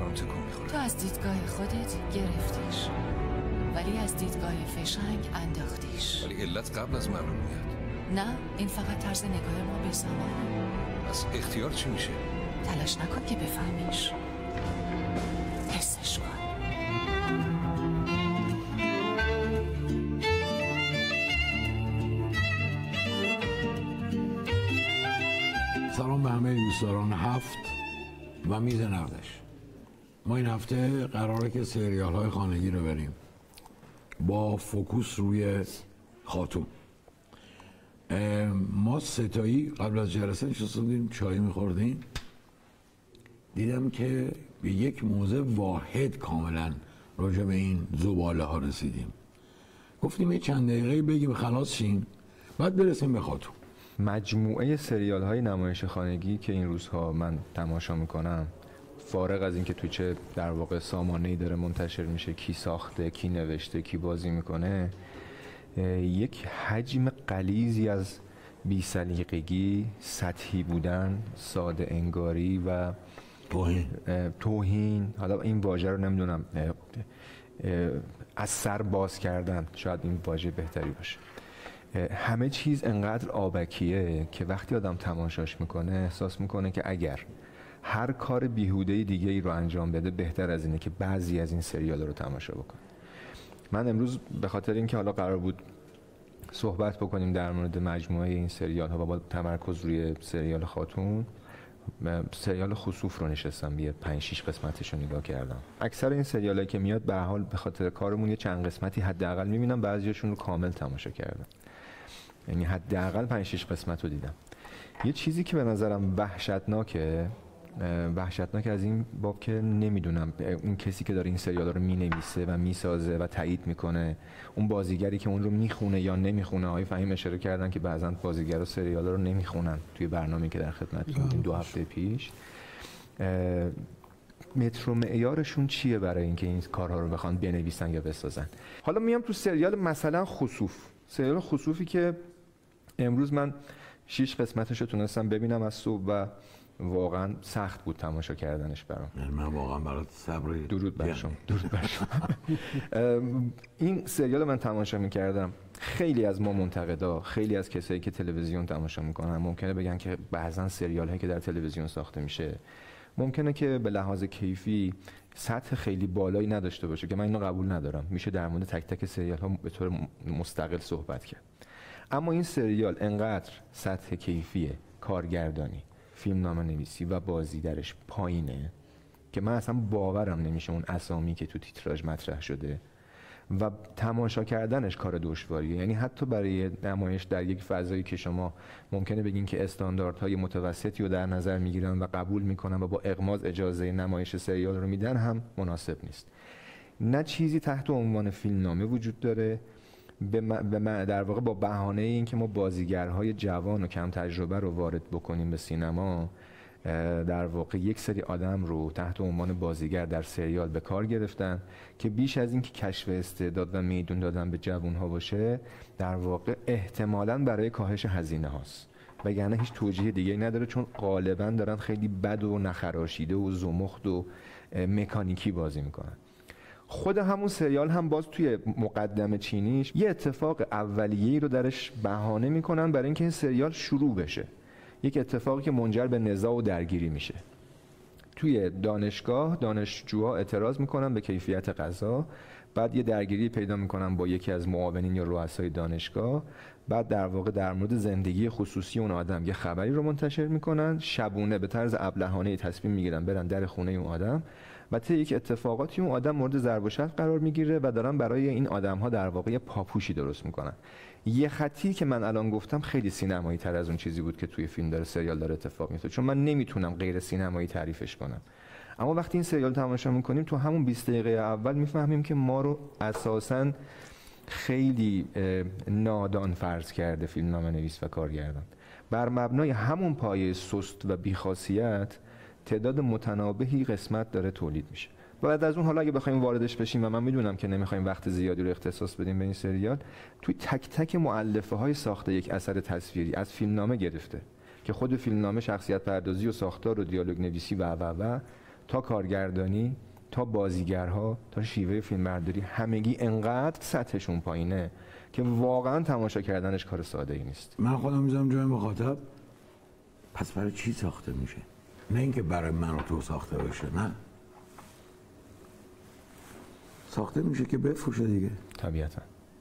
کنم تکون میخوره. تو از دیدگاه خودت گرفتیش، ولی از دیدگاه فشنگ انداختیش. ولی علت قبل از معلوم میاد. نه، این فقط طرز نگاه ما به زمانه. از اختیار چی میشه؟ تلاش نکن که بفهمیش، حسش کن. سلام به همه دوستداران هفت و میز نقدش. ما این هفته قراره که سریال های خانگی رو بریم با فوکوس روی خاتون. ما ستایی قبل از جلسه نشستیم چای میخوردیم، دیدم که به یک موضوع واحد کاملا راجع به این زباله ها رسیدیم. گفتیم یه چند دقیقه بگیم خلاص شیم، بعد برسیم به خاتون. مجموعه سریال های نمایش خانگی که این روزها من تماشا میکنم، فارغ از اینکه تو چه در واقع سامانه‌ای داره منتشر میشه، کی ساخته، کی نوشته، کی بازی میکنه، یک حجم غلیظی از بی‌سلیقگی، سطحی بودن، ساده انگاری و توهین، حالا این واژه رو نمیدونم، از سر باز کردن، شاید این واژه بهتری باشه. همه چیز انقدر آبکیه که وقتی آدم تماشاش میکنه احساس میکنه که اگر هر کار بیهوده دیگه ای رو انجام بده بهتر از اینه که بعضی از این سریال رو تماشا بکنه. من امروز به خاطر اینکه حالا قرار بود صحبت بکنیم در مورد مجموعه این سریال ها و با تمرکز روی سریال خاتون، سریال خسوف رو نشستم یه 5-6 قسمتش رو نگاه کردم. اکثر این سریالایی که میاد به حال به خاطر کارمون یه چند قسمتی حداقل میبینم، بعضیاشون رو کامل تماشا کردم، یعنی حداقل 5-6 قسمت رو دیدم. یه چیزی که به نظرم وحشتناکه از این باب که نمیدونم اون کسی که داره این سریال رو مینویسه و میسازه و تایید میکنه، اون بازیگری که اون رو میخونه یا نمیخونه. آقای فهیم اشاره کردن که بعضا بازیگرا سریال رو نمیخونن توی برنامه‌ای که در خدمتتون بودیم 2 هفته پیش. متر و معیارشون چیه برای اینکه این کارها رو بخوان بنویسن یا بسازن؟ حالا میام تو سریال مثلا خسوف، سریال خسوفی که امروز من 6 قسمتش رو تونستم ببینم از صبح و واقعا سخت بود تماشا کردنش برام. من واقعا برات صبر. درود بر شما. این سریال من تماشا می‌کردم. خیلی از ما منتقدا، خیلی از کسایی که تلویزیون تماشا می‌کنن ممکنه بگن که بعضن سریال‌هایی که در تلویزیون ساخته میشه ممکنه که به لحاظ کیفی سطح خیلی بالایی نداشته باشه، که من اینو قبول ندارم. میشه در مورد تک تک سریال‌ها به طور مستقل صحبت کرد. اما این سریال انقدر سطح کیفی کارگردانی، فیلمنامه نویسی و بازی درش پایینه که من اصلا باورم نمیشه اون اسامی که تو تیتراژ مطرح شده و تماشا کردنش کار دشواریه. یعنی حتی برای نمایش در یک فضایی که شما ممکنه بگین که استانداردهای متوسطی رو در نظر میگیرن و قبول میکنن و با اغماض اجازه نمایش سریال رو میدن هم مناسب نیست. نه چیزی تحت عنوان فیلمنامه وجود داره، در واقع با بهانه این که ما بازیگرهای جوان و کم تجربه رو وارد بکنیم به سینما، در واقع یک سری آدم رو تحت عنوان بازیگر در سریال به کار گرفتن که بیش از این که کشف استعداد و میدون دادن به جوانها باشه، در واقع احتمالاً برای کاهش هزینه هاست، وگرنه هیچ توجیه دیگه نداره، چون غالباً دارن خیلی بد و نخراشیده و زمخت و مکانیکی بازی میکنن. خود همون سریال هم باز توی مقدمه چینیش یه اتفاق اولیه‌ای رو درش بهانه میکنن برای اینکه این سریال شروع بشه. یک اتفاقی که منجر به نزاع و درگیری میشه. توی دانشگاه دانشجوها اعتراض میکنن به کیفیت غذا، بعد یه درگیری پیدا میکنن با یکی از معاونین یا رؤسای دانشگاه، بعد در واقع در مورد زندگی خصوصی اون آدم یه خبری رو منتشر میکنن، شبونه به طرز ابلهانه تصمیم میگیرن برن در خونه اون آدم و طی یک اتفاقاتی اون آدم مورد ضرب و شتم قرار میگیره و دارن برای این آدم‌ها در واقع یه پاپوشی درست میکنن. یه خطی که من الان گفتم خیلی سینمایی تر از اون چیزی بود که توی فیلم داره سریال داره اتفاق میفته، چون من نمیتونم غیر سینمایی تعریفش کنم. اما وقتی این سریال تماشا میکنیم تو همون 20 دقیقه اول میفهمیم که ما رو اساساً خیلی نادان فرض کرده فیلمنامه نویس و کارگردان. بر مبنای همون پایه سست و بی‌خاصیت تعداد متنابهی قسمت داره تولید میشه. بعد از اون حالا اگه بخوایم واردش بشیم و من میدونم که نمیخوایم وقت زیادی رو اختصاص بدیم به این سریال، توی تک تک مؤلفه های ساخته یک اثر تصویری از فیلمنامه گرفته که خود فیلمنامه شخصیت پردازی و ساختار و دیالوگ نویسی و تا کارگردانی، تا بازیگرها، تا شیوه فیلمبرداری، همگی انقدر سطحشون پایینه که واقعا تماشا کردنش کار ساده ای نیست. من خودم میذارم جای مخاطب، پس برای چی ساخته میشه؟ نه اینکه برای من و تو ساخته بشه، نه، ساخته میشه که بفروشه دیگه. طبیعتا.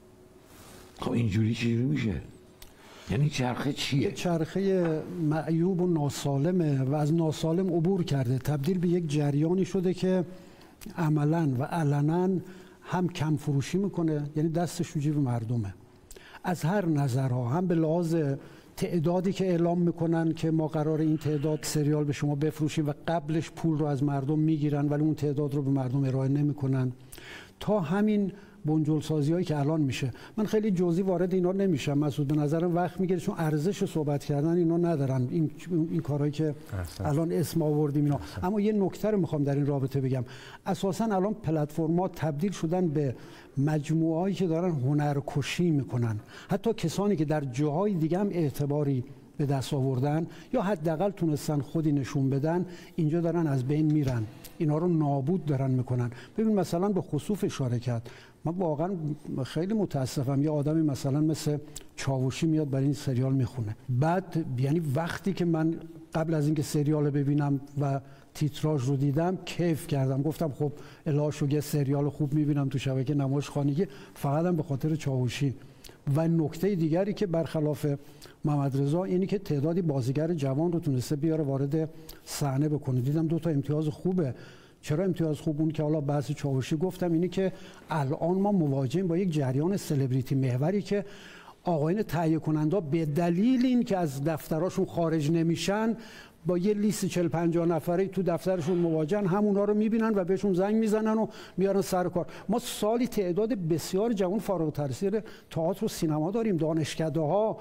خب اینجوری چجوری میشه؟ یعنی چرخه چیه؟ چرخه معیوب و ناسالمه و از ناسالم عبور کرده، تبدیل به یک جریانی شده که عملاً و علناً هم کم فروشی میکنه، یعنی دستش تو جیب مردمه از هر نظرها، هم به لحاظ تعدادی که اعلام میکنن که ما قرار این تعداد سریال به شما بفروشیم و قبلش پول رو از مردم میگیرن ولی اون تعداد رو به مردم ارائه نمیکنن، تا همین بنجل سازی هایی که الان میشه. من خیلی جزئی وارد اینا نمیشم، مسعود به نظرم وقت میگیره چون ارزش صحبت کردن اینا ندارن، این کارهایی که الان اسم آوردیم اینا. اما یه نکته رو میخوام در این رابطه بگم، اساسا الان پلتفرم‌ها تبدیل شدن به مجموعه‌ای که دارن هنرکشی میکنن، حتی کسانی که در جاهای دیگه هم اعتباری به دست آوردن یا حداقل تونستن خودی نشون بدن، اینجا دارن از بین میرن، اینا رو نابود دارن میکنن. ببین مثلا به خسوف اشاره کرد، من واقعا خیلی متاسفم، یه آدمی مثلا مثل چاوشی میاد برای این سریال میخونه، بعد یعنی وقتی که من قبل از اینکه سریال ببینم و تیتراژ رو دیدم کیف کردم، گفتم خب الهاشو یه سریال خوب میبینم تو شبکه نمایشخوانگی فقط هم به خاطر چاوشی. و نکته دیگری که برخلاف محمد رضا اینی که تعدادی بازیگر جوان رو تونسته بیاره وارد صحنه بکنه. دیدم 2 تا امتیاز خوبه. چرا امتیاز خوب؟ اون که حالا بحث چاوشی گفتم، اینی که الان ما مواجهیم با یک جریان سلبریتی محوری که آقایان تهیه کننده به دلیل این که از دفتراشون خارج نمیشن با یه لیست 40-50 نفره تو دفترشون مواجهن، همونا رو میبینن و بهشون زنگ میزنن و میارن سر کار. ما سالی تعداد بسیار جوان فارغ التحصیل تئاتر و سینما داریم، دانشکده‌ها،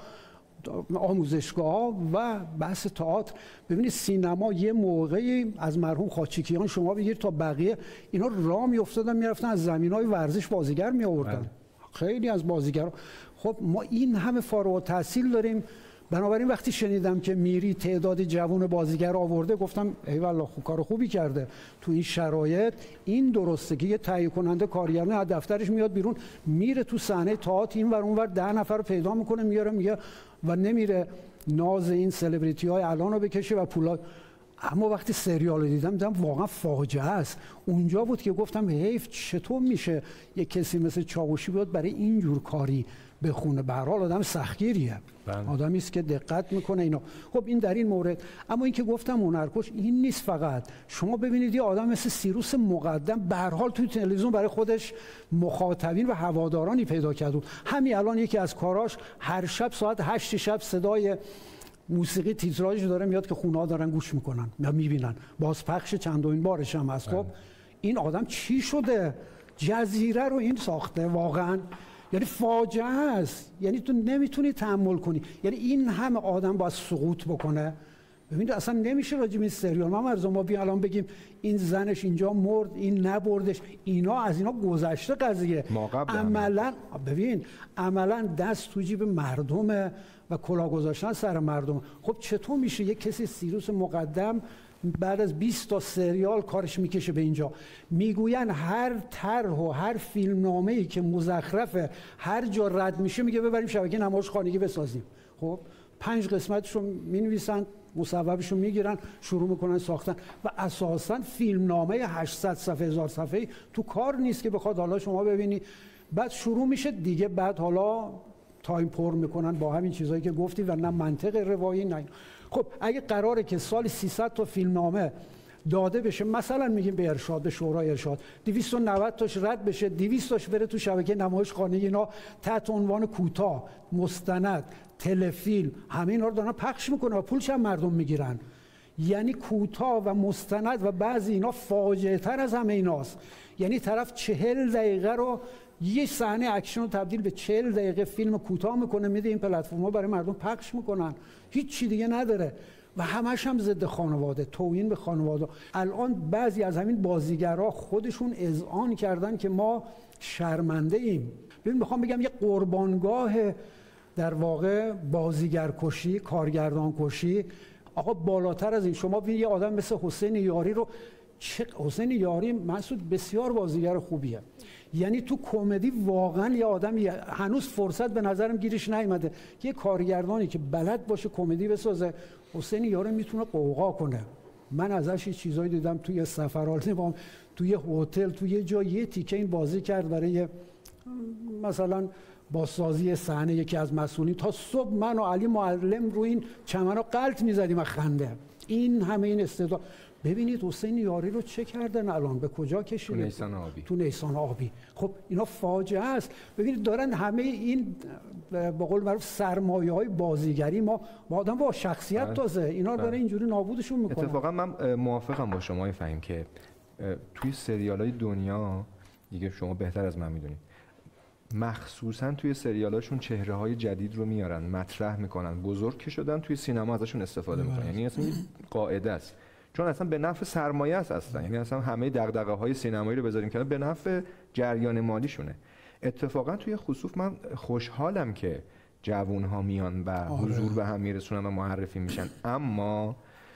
آموزشگاه‌ها و بحث تئاتر. ببینید سینما یه موقعی از مرحوم خاچیکیان شما بگیر تا بقیه، اینا راه میافتادن میرفتن از زمینهای ورزش بازیگر میآوردن، خیلی از بازیگرا. خب ما این همه فارغ التحصیل داریم، بنابراین وقتی شنیدم که میری تعداد جوان بازیگر آورده گفتم ای والله خوب، کار خوبی کرده. تو این شرایط این درسته که یه تهیه کننده کارگردان از دفترش میاد بیرون، میره تو صحنه تئاتر این ور اون ور 10 نفر رو پیدا میکنه میاره میگه و نمیره ناز این سلبریتی های الان رو بکشه و پولا. اما وقتی سریال دیدم واقعا فاجعه است. اونجا بود که گفتم حیف، چطور میشه یک کسی مثل چاوشی بیاد برای این جور کاری بخونه؟ به هر حال آدم سختگیریه، آدمی است که دقت میکنه اینا. خب این در این مورد. اما این که گفتم هنرکش این نیست فقط. شما ببینید یه آدم مثل سیروس مقدم به هر حال توی تلویزیون برای خودش مخاطبین و هوادارانی پیدا کرد. همین الان یکی از کاراش هر شب ساعت 8 شب صدای موسیقی تیتراژ داره میاد که خونه‌ها دارن گوش میکنن و میبینن، بازپخش چندمین بارش هم هست. خب این آدم چی شده؟ جزیره رو این ساخته واقعا، یعنی فاجعه است. یعنی تو نمیتونی تحمل کنی، یعنی این همه آدم باید سقوط بکنه. ببینید اصلا نمیشه راجع به این سریال ما ما بیا الان بگیم این زنش اینجا مرد این نبردش، اینا از اینا گذشته قضیه. عملا ببین عملا دست تو جیب مردمه و کلاه گذاشتن سر مردم. خب چطور میشه یک کسی سیروس مقدم بعد از 20 تا سریال کارش میکشه به اینجا؟ میگوین هر طرح و هر فیلمنامه‌ای که مزخرفه هر جا رد میشه میگه ببریم شبکه نمایشخوانگی بسازیم. خب 5 قسمتشو مینویسن، مصوبشو میگیرن، شروع میکنن ساختن و اساسا فیلمنامه 800 صفحه 1000 صفحه‌ای تو کار نیست که بخواد حالا شما ببینی. بعد شروع میشه دیگه، بعد حالا تایم پر میکنن با همین چیزایی که گفتی و نه منطق روایی نه. خب اگه قراره که سال 300 تا فیلمنامه داده بشه، مثلا میگیم به ارشاد، به شورای ارشاد 290 تاش رد بشه، 200 تاش بره تو شبکه نمایشخوانگی، اینا تحت عنوان کوتاه، مستند، تلفیلم، همه اینا رو دارن پخش میکنن و پولش هم مردم میگیرن. یعنی کوتاه و مستند و بعضی اینا فاجعه تر از همه ایناست. یعنی طرف 40 دقیقه رو یه صحنه اکشن رو تبدیل به 40 دقیقه فیلم کوتاه میکنه، میده این پلتفرم‌ها برای مردم پخش میکنن، هیچ چی دیگه نداره و همش هم ضد خانواده، توهین به خانواده. الان بعضی از همین بازیگرا خودشون اذعان کردن که ما شرمنده ایم. ببین میخوام بگم یه قربانگاه در واقع بازیگرکشی، کارگردان کشی، آقا بالاتر از این. شما ببین یه آدم مثل حسین یاری رو حسین یاری مسعود بسیار بازیگر خوبیه، یعنی تو کمدی واقعا یه آدمی هنوز فرصت به نظرم گیرش نیومده یه کارگردانی که بلد باشه کمدی بسازه. حسین یاری میتونه قوقا کنه. من ازش یه چیزایی دیدم توی سفرالنظام، توی هتل، توی جای یه تیکه این بازی کرد برای مثلا بازسازی صحنه یکی از مسئولین، تا صبح من و علی معلم رو این چمنا غلط می‌زدیم از خنده. این همه این استعداد. ببینید حسین یاری رو چه کردن الان، به کجا کشیدن؟ تو نیسان آبی. خب اینا فاجعه است. ببینید دارن همه این به قول معروف سرمایه‌های بازیگری ما با آدم با شخصیت تازه اینا داره اینجوری نابودشون میکنه. اتفاقا من موافقم با شما فهیم که توی سریال‌های دنیا دیگه شما بهتر از من میدونید، مخصوصا توی سریالاشون چهره‌های جدید رو میارن، مطرح میکنن، بزرگ که شدن توی سینما ازشون استفاده میکنن. یعنی اصلا قاعده است، چون اصلا به نفع سرمایه است اصلا. یعنی اصلا همه دغدغه‌های سینمایی رو بذاریم کنار، به نفع جریان مالیشونه. اتفاقا توی خسوف من خوشحالم که جوان‌ها میان و حضور به هم میرسونن و معرفی میشن، اما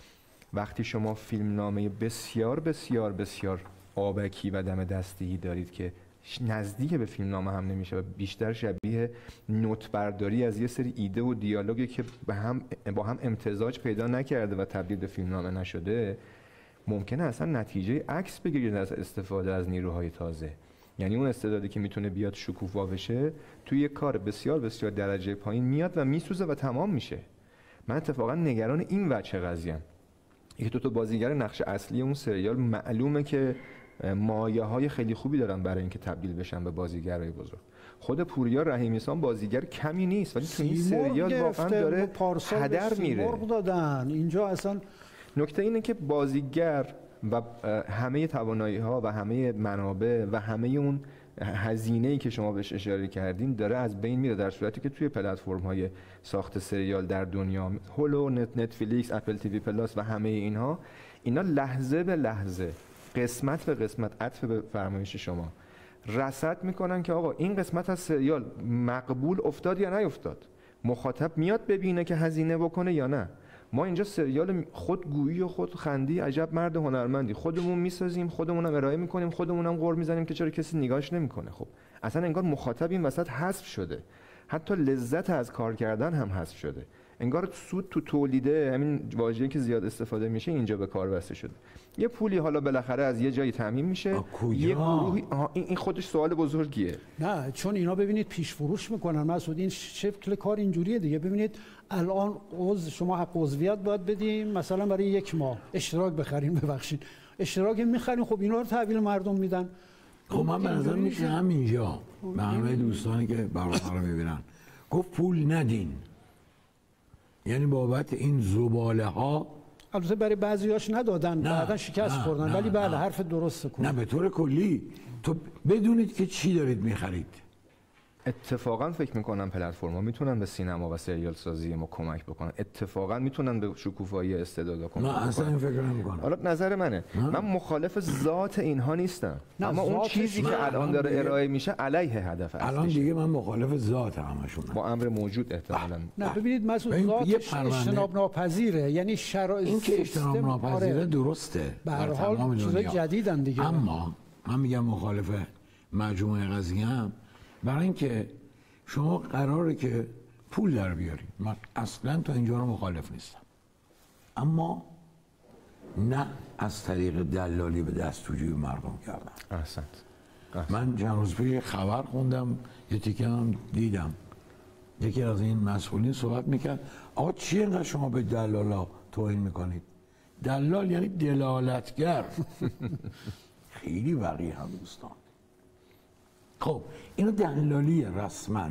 وقتی شما فیلمنامه بسیار بسیار بسیار آبکی و دم دستی دارید که نزدیک به فیلمنامه هم نمیشه و بیشتر شبیه نوت برداری از یه سری ایده و دیالوگی که با هم امتزاج پیدا نکرده و تبدیل به فیلمنامه نشده، ممکنه اصلا نتیجه عکس بگیرید از استفاده از نیروهای تازه. یعنی اون استعدادی که میتونه بیاد شکوفا بشه توی یه کار بسیار بسیار درجه پایین میاد و میسوزه و تمام میشه. من اتفاقا نگران این وجه قضیه‌ام. یکی دو تا بازیگر نقش اصلی اون سریال معلومه که مایه‌های خیلی خوبی دارن برای اینکه تبدیل بشن به بازیگرای بزرگ. خود پوریا رحیمی‌سان بازیگر کمی نیست، ولی تو این سریال واقعا داره هدر میره. دادن اینجا اصلا نکته اینه که بازیگر و همه توانایی‌ها و همه منابع و همه اون هزینه‌ای که شما بهش اشاره کردین داره از بین میره، در صورتی که توی پلتفرم‌های ساخت سریال در دنیا، هولو، نتفلیکس، اپل تیوی پلاس و همه اینا لحظه به لحظه، قسمت به قسمت، عطف به فرمایش شما رصد میکنن که آقا این قسمت از سریال مقبول افتاد یا نیفتاد، مخاطب میاد ببینه که هزینه بکنه یا نه. ما اینجا سریال خودگویی و خودخندی، عجب مرد هنرمندی، خودمون میسازیم، خودمونم ارائه میکنیم، خودمونم غر میزنیم که چرا کسی نگاهش نمیکنه. خب اصلا انگار مخاطب این وسط حذف شده، حتی لذت از کار کردن هم حذف شده. انگار سود تو تولیده، همین واژه‌ای که زیاد استفاده میشه اینجا به کار بسته شده. یه پولی حالا بالاخره از یه جایی تامین میشه، یه گروهی این خودش سوال بزرگیه. نه چون اینا ببینید پیش فروش میکنن مسعود، این شکل کار اینجوریه دیگه. ببینید الان شما حق عضویت باید بدیم مثلا برای 1 ماه، اشتراک بخرین، ببخشید اشتراک میخرین، خب اینا رو تحویل مردم میدن. خب من به نظر میشه همینجا به همه دوستانی که برنامه رو میبینن گفت پول ندین، یعنی بابت این زباله ها. البته برای بعضیاش ندادن، بعدن شکست خوردن، ولی بله حرف درسته کنه. نه به طور کلی تو بدونید که چی دارید میخرید. اتفاقا فکر میکنم پلتفرم‌ها میتونن به سینما و سریال سازی ما کمک بکنن، اتفاقا میتونن به شکوفایی استعدادا کمک بکنن. نه اصلا این فکر نمی‌کنم. حالا نظر منه، من مخالف ذات اینها نیستم، اما اون چیزی که الان داره ارائه میشه علیه هدف اصلیش. الان دیگه من مخالف ذات همشون با امر موجود احتمالاً. نه ببینید مسعود ذاتش اجتناب ناپذیره، یعنی شرایط این که اجتناب ناپذیره درسته، به هر حال چیزای جدیدن دیگه. اما من میگم مخالف مجموعه قضیه هم، برای اینکه شما قراره که پول در بیارید. من اصلا تا اینجا رو مخالف نیستم، اما نه از طریق دلالی به دستوجوی مردم کردن. احسنت. من چند روز پیش خبر خوندم، یه تیکه هم دیدم، یکی از این مسئولین صحبت میکرد آقا چی اینقدر شما به دلالا توهین میکنید؟ دلال یعنی دلالتگر. خیلی وقیح هم دوستان. خب اینو دلالیه، رسما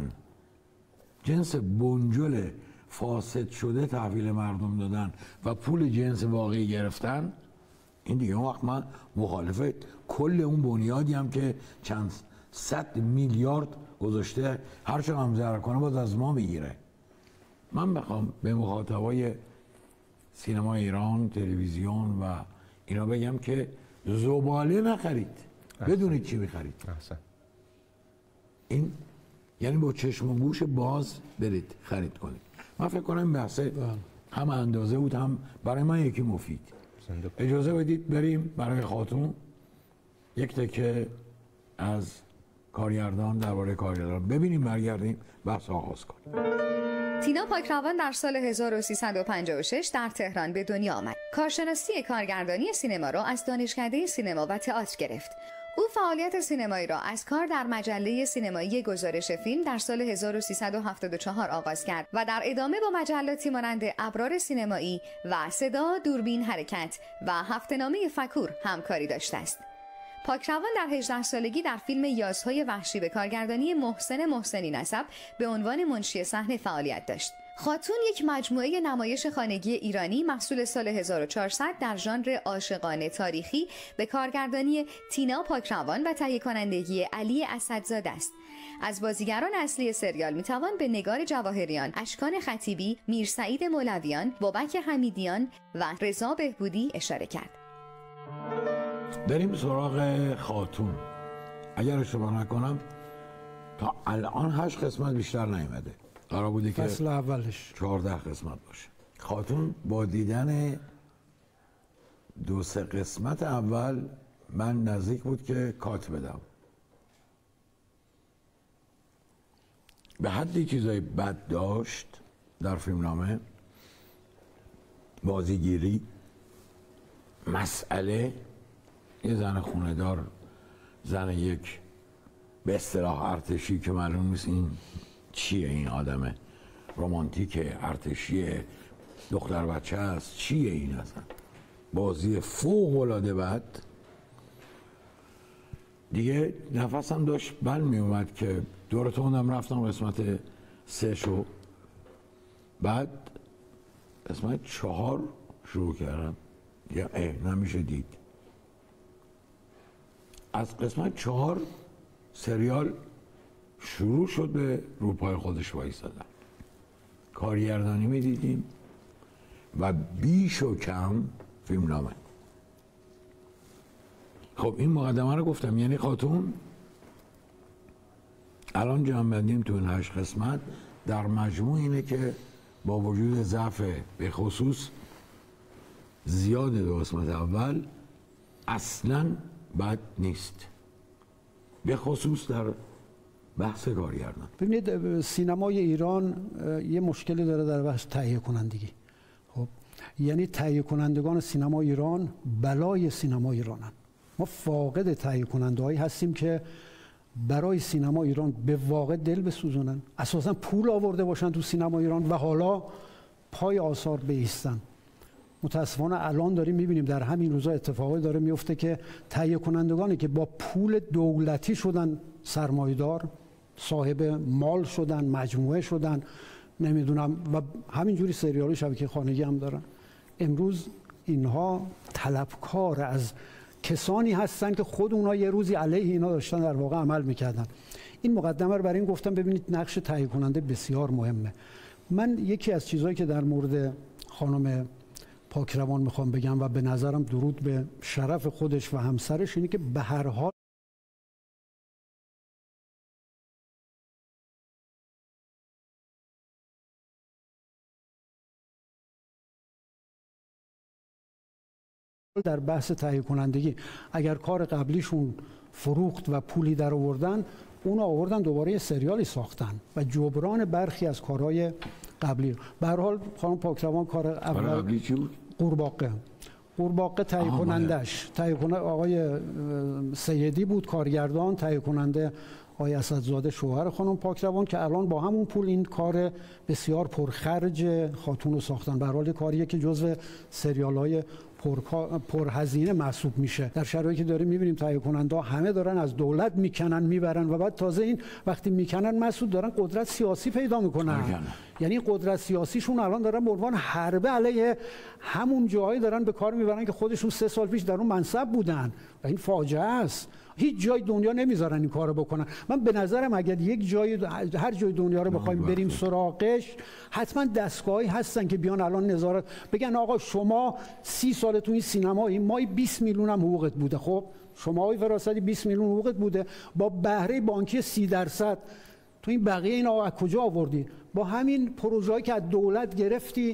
جنس بنجل فاسد شده تحویل مردم دادن و پول جنس واقعی گرفتن. این دیگه اون وقت من مخالفه کل اون بنیادی هم که چند 100 میلیارد گذاشته هر چقدر هم ضرر کنه باز از ما میگیره. من بخوام به مخاطبای سینما ایران، تلویزیون و اینا بگم که زباله نخرید، بدونید چی میخرید. این یعنی با چشم و گوش باز برید خرید کنید. من فکر کنم بحث هم اندازه بود، هم برای من یکی مفید. اجازه بدید بریم برای خاتون یک تکه از کارگردان درباره کارگردان ببینیم، برگردیم بحث آغاز کنیم. تینا پاکروان در سال 1356 در تهران به دنیا آمد. کارشناسی کارگردانی سینما را از دانشکده سینما و تئاتر گرفت. او فعالیت سینمایی را از کار در مجله سینمایی گزارش فیلم در سال 1374 آغاز کرد و در ادامه با مجلاتی مانند ابرار سینمایی و صدا، دوربین حرکت و هفته‌نامه فکور همکاری داشته است. پاکروان در 18 سالگی در فیلم یازهای وحشی به کارگردانی محسنی نسب به عنوان منشی صحنه فعالیت داشت. خاتون یک مجموعه نمایش خانگی ایرانی محصول سال 1400 در ژانر عاشقانه تاریخی به کارگردانی تینا پاکروان و تهیه کنندگی علی اسدزاده است. از بازیگران اصلی سریال میتوان به نگار جواهریان، اشکان خطیبی، میرسعید مولویان، بابک حمیدیان و رضا بهبودی اشاره کرد. بریم سراغ خاتون. اگر اشتباه نکنم تا الان 8 قسمت بیشتر نیامده. قرار بوده که فصل اولش 14 قسمت باشه. خاتون با دیدن 2-3 قسمت اول من نزدیک بود که کات بدم. به حدی چیزای بد داشت در فیلمنامه، بازیگیری، مسئله. یه زن خونه‌دار، زن یک به اصطلاح ارتشی که معلوم نیست این چیه، این آدمه رمانتیکه، ارتشیه، دختر بچه است، چیه این اصلا؟ بازی فوق العاده بد. دیگه نفسم داشت بند می اومد که دور توندم رفتم قسمت 3 شو، بعد قسمت 4 شروع کردم یا نمیشه دید. از قسمت 4 سریال شروع شد به روپای خودش وایسادن. کارگردانی میدیدیم و بیش و کم فیلمنامه. خب این مقدمه رو گفتم، یعنی خاتون الان جمع بندیم تو این 8 قسمت در مجموع اینه که با وجود ضعف به خصوص زیاد 2 قسمت اول اصلاً بد نیست، به خصوص در بحث کارگردان. ببینید سینمای ایران یه مشکلی داره در بحث تهیه کنندگی. خب یعنی تهیه کنندگان سینما ایران بلای سینما ایرانن. ما فاقد تهیه کننده‌هایی هستیم که برای سینما ایران به واقع دل بسوزونن، اساسا پول آورده باشن تو سینما ایران و حالا پای آثار بایستن. متاسفانه الان داریم میبینیم در همین روزا اتفاقی داره میفته که تهیه کنندگانی که با پول دولتی شدن سرمایه‌دار، صاحب مال شدن، مجموعه شدن، نمیدونم، و همینجوری سریال شبکه خانگی هم دارن، امروز اینها طلبکار از کسانی هستن که خود اونها یه روزی علیه اینا داشتن در واقع عمل میکردن. این مقدمه رو برای این گفتم ببینید نقش تهیه کننده بسیار مهمه. من یکی از چیزهایی که در مورد خانم پاکروان میخوام بگم و به نظرم درود به شرف خودش و همسرش اینه که به هر حال در بحث تهیه کنندگی اگر کار قبلیشون فروخت و پولی در آوردن، اون آوردن دوباره یه سریالی ساختن و جبران برخی از کارهای قبلی. به هر حال خانم پاکروان کار قبلی چی بود؟ قورباغه تهیه کنندش آقای سیدی بود، کارگردان، تهیه کننده آقای اسدزاده شوهر خانم پاکروان، که الان با همون پول این کار بسیار پرخرج خاتون رو ساختن. به هر حال کاریه که جزو سریال‌های پرهزینه محسوب میشه در شرایطی که داریم میبینیم تهیه کننده همه دارن از دولت میکنن میبرن و بعد تازه این وقتی میکنن مسعود دارن قدرت سیاسی پیدا میکنن. یعنی قدرت سیاسیشون الان دارن به عنوان حربه علیه همون جاهایی دارن به کار میبرن که خودشون 3 سال پیش در اون منصب بودن و این فاجعه است. هیچ جای دنیا نمیذارن این کارو بکنن. من به نظرم اگر یک جای هر جای دنیا رو بخوایم بریم سراغش، حتما دستگاهی هستن که بیان الان نظارت بگن آقا شما 30 سال تو این سینمایی، مای 20 میلیون هم حقوقت بوده. خب شما آقای فراستی 20 میلیون حقوقت بوده، با بهره بانکی 30% تو این بقیه اینا از کجا آوردی؟ با همین پروژه‌ای که از دولت گرفتی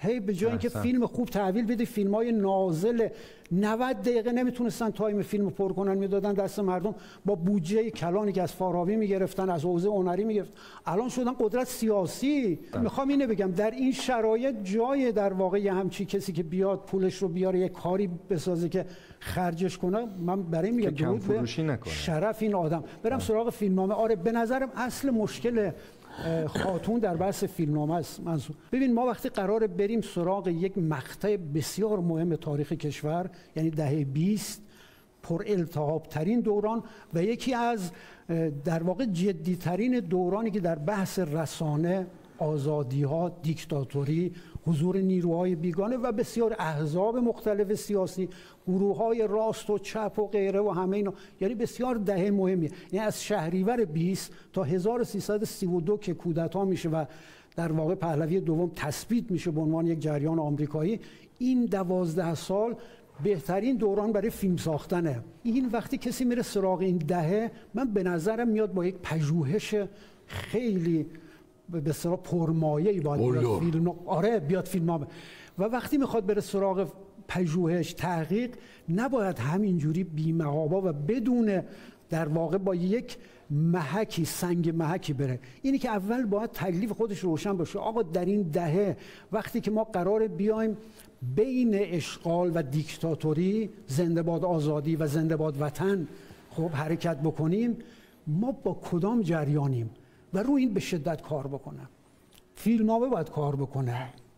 هی به جای اینکه فیلم خوب تحویل بده فیلم‌های نازل 90 دقیقه نمیتونستن تایم فیلم پر کنن، میدادن دست مردم با بودجه کلانی که از فارابی میگرفتن، از حوزه هنری میگرفتن، الان شدن قدرت سیاسی. میخوام اینو بگم در این شرایط جای در واقع همچی کسی که بیاد پولش رو بیاره یک کاری بسازه که خرجش کنه، من برای میگم درود به شرف این آدم. برم سراغ فیلمنامه. آره به نظرم اصل مشکل خاتون در بحث فیلمنامه است. منظور ببین ما وقتی قراره بریم سراغ یک مقطع بسیار مهم تاریخ کشور، یعنی دهه 20 پر التهاب ترین دوران و یکی از در واقع جدی ترین دورانی که در بحث رسانه، آزادی ها، دیکتاتوری، حضور نیروهای بیگانه و بسیار احزاب مختلف سیاسی، گروه های راست و چپ و غیره و همه اینا، یعنی بسیار دهه مهمیه. یعنی از شهریور 20 تا 1332 که کودتا میشه و در واقع پهلوی دوم تثبیت میشه به عنوان یک جریان آمریکایی، این 12 سال بهترین دوران برای فیلم ساختنه. این وقتی کسی میره سراغ این دهه، من به نظرم میاد با یک پژوهش خیلی به اصطلاح پرمایه‌ای باید بیاد فیلم. آره بیاد فیلمنامه. و وقتی میخواد بره سراغ پژوهش تحقیق، نباید همینجوری بی‌محابا و بدون در واقع با یک محکی، سنگ محکی بره. اینی که اول باید تکلیف خودش روشن باشه. آقا در این دهه وقتی که ما قرار بیایم بین اشغال و دیکتاتوری، زنده باد آزادی و زنده باد وطن، خب حرکت بکنیم، ما با کدام جریانیم و روی این به شدت کار بکنه. فیلمنامه باید کار بکنه.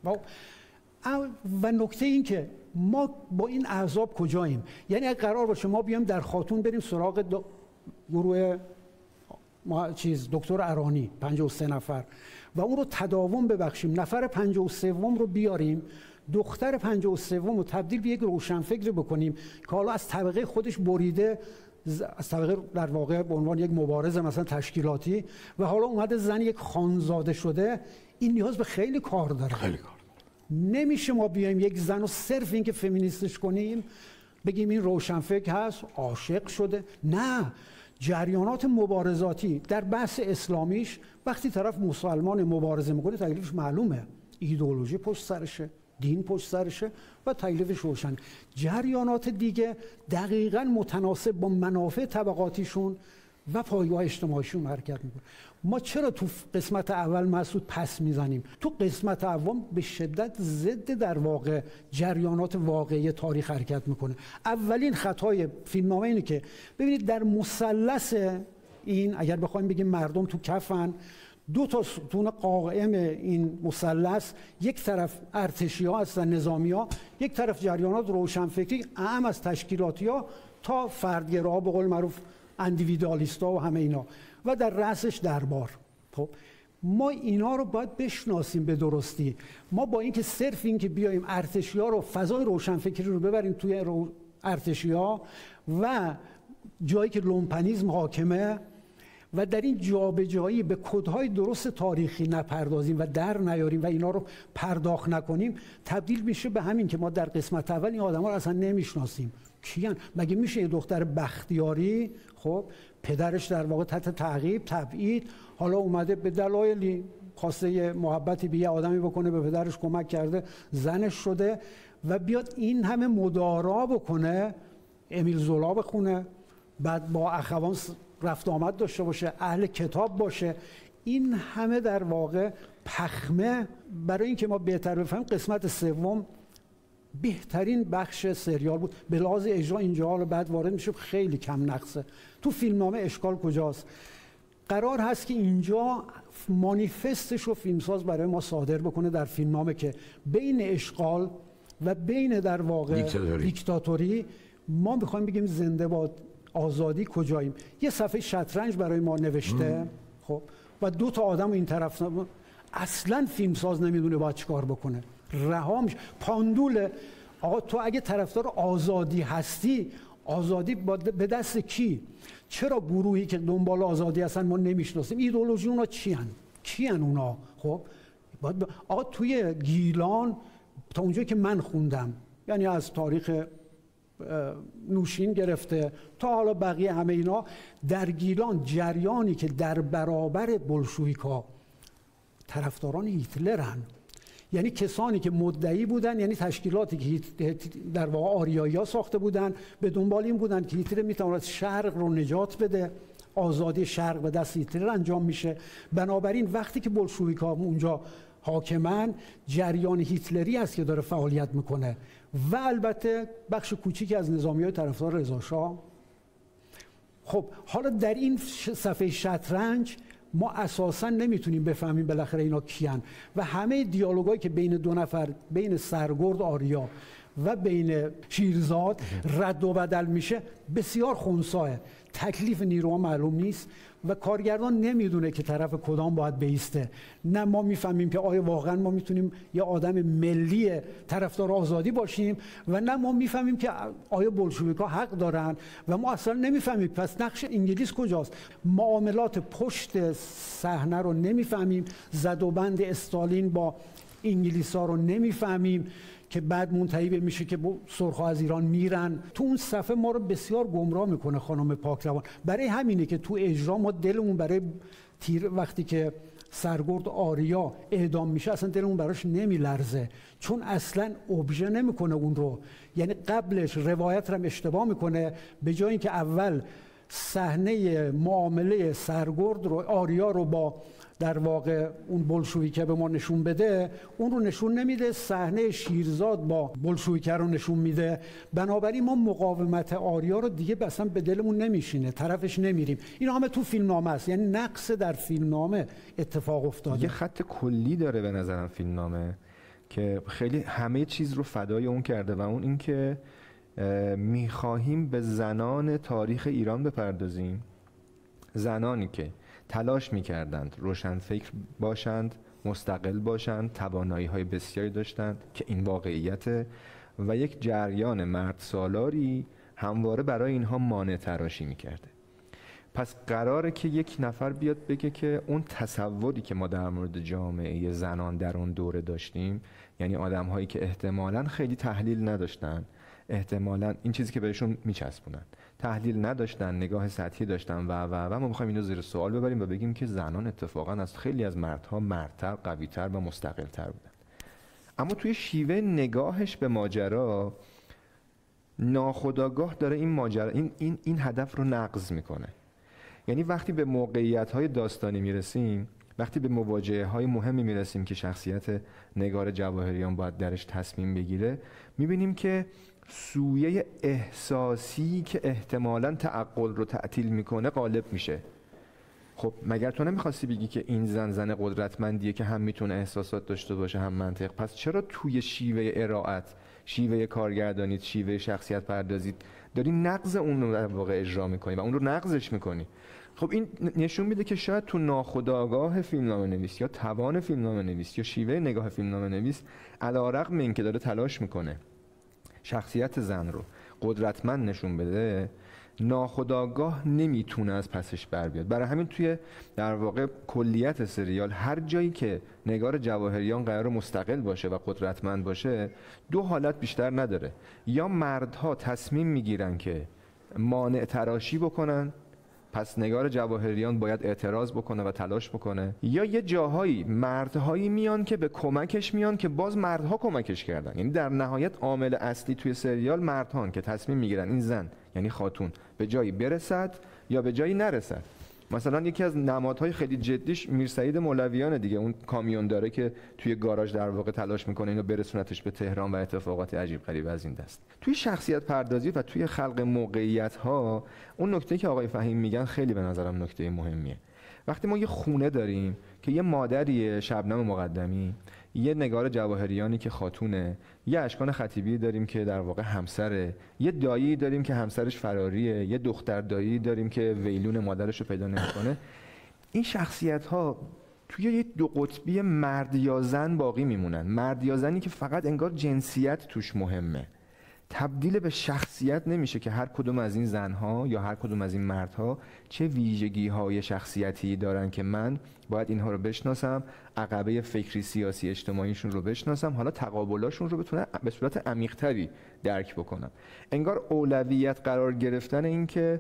و نکته این که ما با این احزاب کجاییم؟ یعنی اگه قرار باشه ما بیایم در خاتون بریم سراغ گروه دکتر ارانی 53 نفر و اون رو تداوم ببخشیم، نفر 53 رو بیاریم، دختر 53 رو تبدیل به یک روشنفکر بکنیم که حالا از طبقه خودش بریده، از طبقه در واقع به عنوان یک مبارز مثلا تشکیلاتی و حالا اومده زن یک خانزاده شده، این نیاز به خیلی کار داره. خیلی کار. نمیشه ما بیایم یک زن رو صرف این که فمینیستش کنیم بگیم این روشنفکر هست، عاشق شده. نه، جریانات مبارزاتی در بحث اسلامیش وقتی طرف مسلمان مبارزه میکنه تکلیفش معلومه، ایدئولوژی پشت سرشه، دین پشت سرشه و تکلیفش روشن. جریانات دیگه دقیقاً متناسب با منافع طبقاتیشون و پایگاه اجتماعیشون حرکت میکنه. ما چرا تو قسمت اول مسعود پس میزنیم؟ تو قسمت اول به شدت ضد در واقع جریانات واقعی تاریخ حرکت میکنه. اولین خطای فیلمنامه اینه که ببینید در مثلث این، اگر بخوایم بگیم مردم تو کفن، دو تا ستون قائم این مثلث، یک طرف ارتشی‌ها هستن، نظامی‌ها، یک طرف جریانات روشنفکری اعم از تشکیلاتی‌ها تا فردگراها به قول معروف اندیویدوالیست‌ها و همه اینا، و در رأسش دربار. خب ما اینا رو باید بشناسیم به درستی. ما با اینکه صرف این که بیایم ارتشی‌ها رو، فضای روشنفکری رو ببریم توی ارتشی‌ها و جایی که لومپنیسم حاکمه و در این جابجایی به کدهای درست تاریخی نپردازیم و در نیاریم و اینا رو پرداخت نکنیم، تبدیل میشه به همین که ما در قسمت اول این آدما رو اصلا نمیشناسیم. کیان؟ مگه میشه یه دختر بختیاری، خب پدرش در واقع تحت تعقیب، تبعید، حالا اومده به دلایلی خواسته محبتی به یه آدمی بکنه، به پدرش کمک کرده، زنش شده و بیاد این همه مدارا بکنه، امیل زولا بخونه، بعد با اخوان رفت آمد داشته باشه، اهل کتاب باشه، این همه در واقع پخمه. برای اینکه ما بهتر بفهمیم، قسمت سوم بهترین بخش سریال بود به لحاظ اجرا. اینجا حالا بعد وارد میشه، خیلی کم نقصه. تو فیلمنامه اشکال کجاست؟ قرار هست که اینجا مانیفستش رو فیلمساز برای ما صادر بکنه در فیلمنامه که بین اشغال و بین در واقع دیکتاتوری ما میخوایم بگیم زنده باد آزادی کجاییم. یه صفحه شطرنج برای ما نوشته، خب، و دو تا آدم این طرف. اصلا فیلمساز نمیدونه باید چیکار بکنه، رها میشه. پاندول آقا تو اگه طرفدار آزادی هستی، آزادی به دست کی؟ چرا گروهی که دنبال آزادی هستن ما نمیشناسیم؟ ایدئولوژی اونا کیان اونا؟ خب آقا توی گیلان تا اونجایی که من خوندم، یعنی از تاریخ نوشین گرفته تا حالا بقیه همه اینا، در گیلان جریانی که در برابر بلشویک‌ها طرفداران هیتلرن، یعنی کسانی که مدعی بودن، یعنی تشکیلاتی که در واقع آریایی‌ها ساخته بودن، به دنبال این بودن که هیتلر میتواند شرق رو نجات بده، آزادی شرق به دست هیتلر انجام میشه. بنابراین وقتی که بولشویک‌ها اونجا حاکمن، جریان هیتلری است که داره فعالیت میکنه و البته بخش کوچیکی از نظامی‌های طرفدار رضاشاه. خب حالا در این صفحه شطرنج ما اساساً نمیتونیم بفهمیم بالاخره اینا کیان و همه دیالوگایی که بین دو نفر، بین سرگرد آریا و بین شیرزاد رد و بدل میشه بسیار خنثیه. تکلیف نیروها معلوم نیست و کارگردان نمیدونه که طرف کدام باید بیسته. نه ما میفهمیم که آیا واقعا ما میتونیم یه آدم ملی طرفدار آزادی باشیم و نه ما میفهمیم که آیا بولشویک‌ها حق دارن و ما اصلا نمیفهمیم پس نقش انگلیس کجاست. معاملات پشت صحنه رو نمیفهمیم، زد و بند استالین با انگلیس‌ها رو نمیفهمیم که بعد منتهی میشه که سرخ‌ها از ایران میرن. تو اون صفحه ما رو بسیار گمراه میکنه خانم پاکروان. برای همینه که تو اجرا ما دلمون برای وقتی که سرگرد آریا اعدام میشه اصلا دلمون براش نمیلرزه، چون اصلا ابژه نمیکنه اون رو. یعنی قبلش روایت رو اشتباه میکنه، به جای اینکه اول صحنه معامله سرگرد رو آریا رو با در واقع اون بولشویکه به ما نشون بده، اون رو نشون نمیده، صحنه شیرزاد با بولشویکه رو نشون میده. بنابراین ما مقاومت آریا رو دیگه اصلا به دلمون نمیشینه، طرفش نمیریم. این همه تو فیلمنامه است، یعنی نقص در فیلمنامه اتفاق افتاده. یه خط کلی داره به نظرم فیلمنامه که خیلی همه چیز رو فدای اون کرده و اون این که میخواهیم به زنان تاریخ ایران بپردازیم، زنانی که تلاش میکردند روشنفکر باشند، مستقل باشند، توانایی‌های بسیاری داشتند که این واقعیت و یک جریان مرد سالاری همواره برای اینها مانع تراشی میکرده. پس قراره که یک نفر بیاد بگه که اون تصوری که ما در مورد جامعه زنان در اون دوره داشتیم، یعنی آدم‌هایی که احتمالاً خیلی تحلیل نداشتن، احتمالاً این چیزی که بهشون میچسبونن تحلیل نداشتن، نگاه سطحی داشتن و ما میخوایم اینو زیر سوال ببریم و بگیم که زنان اتفاقاً از خیلی از مردها مردتر، قوی‌تر و مستقل‌تر بودن. اما توی شیوه نگاهش به ماجرا ناخودآگاه داره این ماجرا این هدف رو نقض میکنه. یعنی وقتی به موقعیت‌های داستانی میرسیم، وقتی به مواجهه‌های مهمی میرسیم که شخصیت نگار جواهریان باید درش تصمیم بگیره، میبینیم که سویه احساسی که احتمالاً تعقل رو تعطیل میکنه غالب میشه. خب مگر تو نمیخواستی بگی که این زن قدرتمندیه که هم میتونه احساسات داشته باشه هم منطق؟ پس چرا توی شیوه ارائت، شیوه کارگردانیت، شیوه شخصیت پردازیت داری نقض اون رو در واقع اجرا میکنی و اون رو نقضش میکنی؟ خب این نشون میده که شاید تو ناخودآگاه فیلمنامه نویس یا توان فیلمنامه نویس یا شیوه نگاه فیلمنامه نویس علی‌رغم این که داره تلاش میکنه شخصیت زن رو قدرتمند نشون بده، ناخودآگاه نمیتونه از پسش بر بیاد. برای همین توی در واقع کلیت سریال هر جایی که نگار جواهریان قرار مستقل باشه و قدرتمند باشه، دو حالت بیشتر نداره. یا مردها تصمیم میگیرن که مانع تراشی بکنن، پس نگار جواهریان باید اعتراض بکنه و تلاش بکنه، یا یه جاهایی مردهایی میان که به کمکش میان که باز مردها کمکش کردن. یعنی در نهایت عامل اصلی توی سریال مردهان که تصمیم میگیرن این زن یعنی خاتون به جایی برسد یا به جایی نرسد. مثلا یکی از نمادهای خیلی جدیش میرسعید مولویان دیگه، اون کامیون داره که توی گاراژ در واقع تلاش میکنه اینو برسونتش به تهران و اتفاقات عجیب غریب از این دست. توی شخصیت پردازی و توی خلق موقعیت ها اون نکته که آقای فهیم میگن خیلی به نظرم نکته مهمیه. وقتی ما یه خونه داریم که یه مادریه شبنم مقدمی، یه نگار جواهریانی که خاتونه، یه اشکان خطیبی داریم که در واقع همسره، یه دایی داریم که همسرش فراریه، یه دختر دایی داریم که ویلون مادرش رو پیدا نمی‌کنه. این شخصیت ها توی یه دو قطبی مرد یا زن باقی میمونن. مرد یا زنی که فقط انگار جنسیت توش مهمه، تبدیل به شخصیت نمیشه که هر کدوم از این زنها یا هر کدوم از این مردها چه ویژگی‌های شخصیتی دارن که من باید اینها رو بشناسم، عقبه فکری سیاسی اجتماعیشون رو بشناسم، حالا تقابلاشون رو بتونم به صورت عمیق‌تری درک بکنم. انگار اولویت قرار گرفتن این که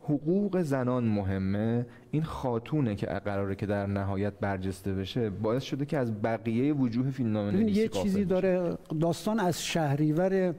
حقوق زنان مهمه، این خاتونه که قراره که در نهایت برجسته بشه باعث شده که از بقیه وجوه فیلمنامه نویسی یه چیزی داره، داستان از شهریور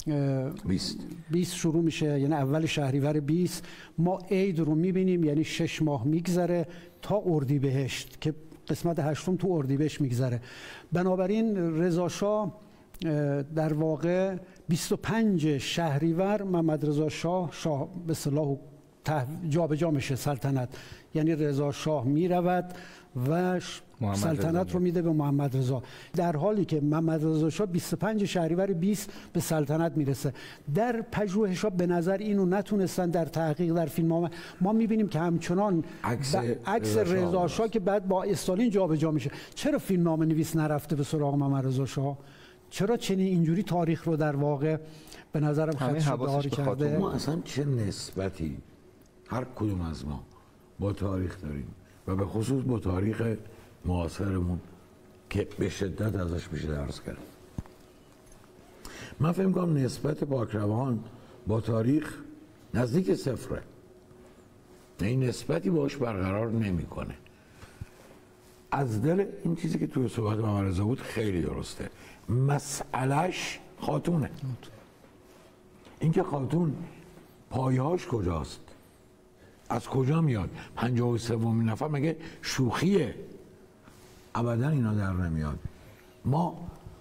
20 شروع میشه، یعنی اول شهریور 20 ما عید رو میبینیم، یعنی 6 ماه میگذره تا اردیبهشت که قسمت 8 تو اردیبهشت میگذره. بنابراین رضا شاه در واقع 25 شهریور محمد رضا شاه به اصطلاح جابجا میشه سلطنت، یعنی رضا شاه میرود و سلطنت رو میده به محمد رضا، در حالی که محمد رضا شاه 25 شهریور 20 به سلطنت میرسه. در پژوهش‌ها به نظر اینو نتونستن در تحقیق در فیلم ما میبینیم که همچنان عکس رضا شاه که بعد با استالین جابجا میشه. چرا فیلمنامه نویس نرفته به سراغ محمد رضا شاه؟ چرا چنین اینجوری تاریخ رو در واقع به نظرم خدشه‌دار کرده؟ ما اصلا چه نسبتی هر کدوم از ما با تاریخ داریم و به خصوص با تاریخ معاصرمون که به شدت ازش میشه درس کرد. من فکر می‌کنم نسبت پاکروان با تاریخ نزدیک صفره، این نسبتی باش برقرار نمی‌کنه. از دل این چیزی که توی صحبت محمد رضا بود خیلی درسته، مسئلهش خاتونه. اینکه خاتون پایهاش کجاست، از کجا میاد، 53مین نفر مگه شوخیه؟ ابدا اینا در نمیاد. ما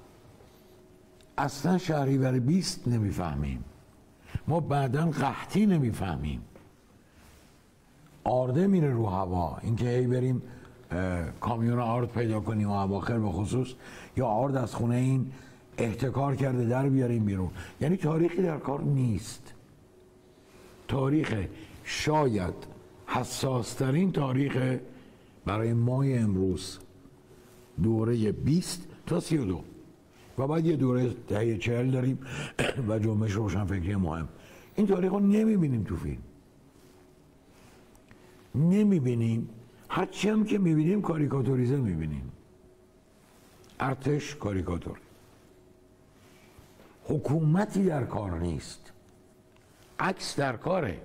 اصلا شهریور 20 نمیفهمیم، ما بعداً قحطی نمیفهمیم، آرده میره رو هوا، اینکه هی بریم کامیون آرد پیدا کنیم و اواخر به خصوص، یا آرد از خونه این احتکار کرده در بیاریم بیرون. یعنی تاریخی در کار نیست. تاریخ شاید حساسترین تاریخ برای ماه امروز دوره 20 تا 32 و بعد یه دوره دهه 40 داریم و جنبش روشنفکری مهم. این تاریخ رو نمیبینیم تو فیلم، نمیبینیم. هرچی هم که میبینیم کاریکاتوریزه میبینیم، ارتش کاریکاتور، حکومتی در کار نیست، عکس در کاره.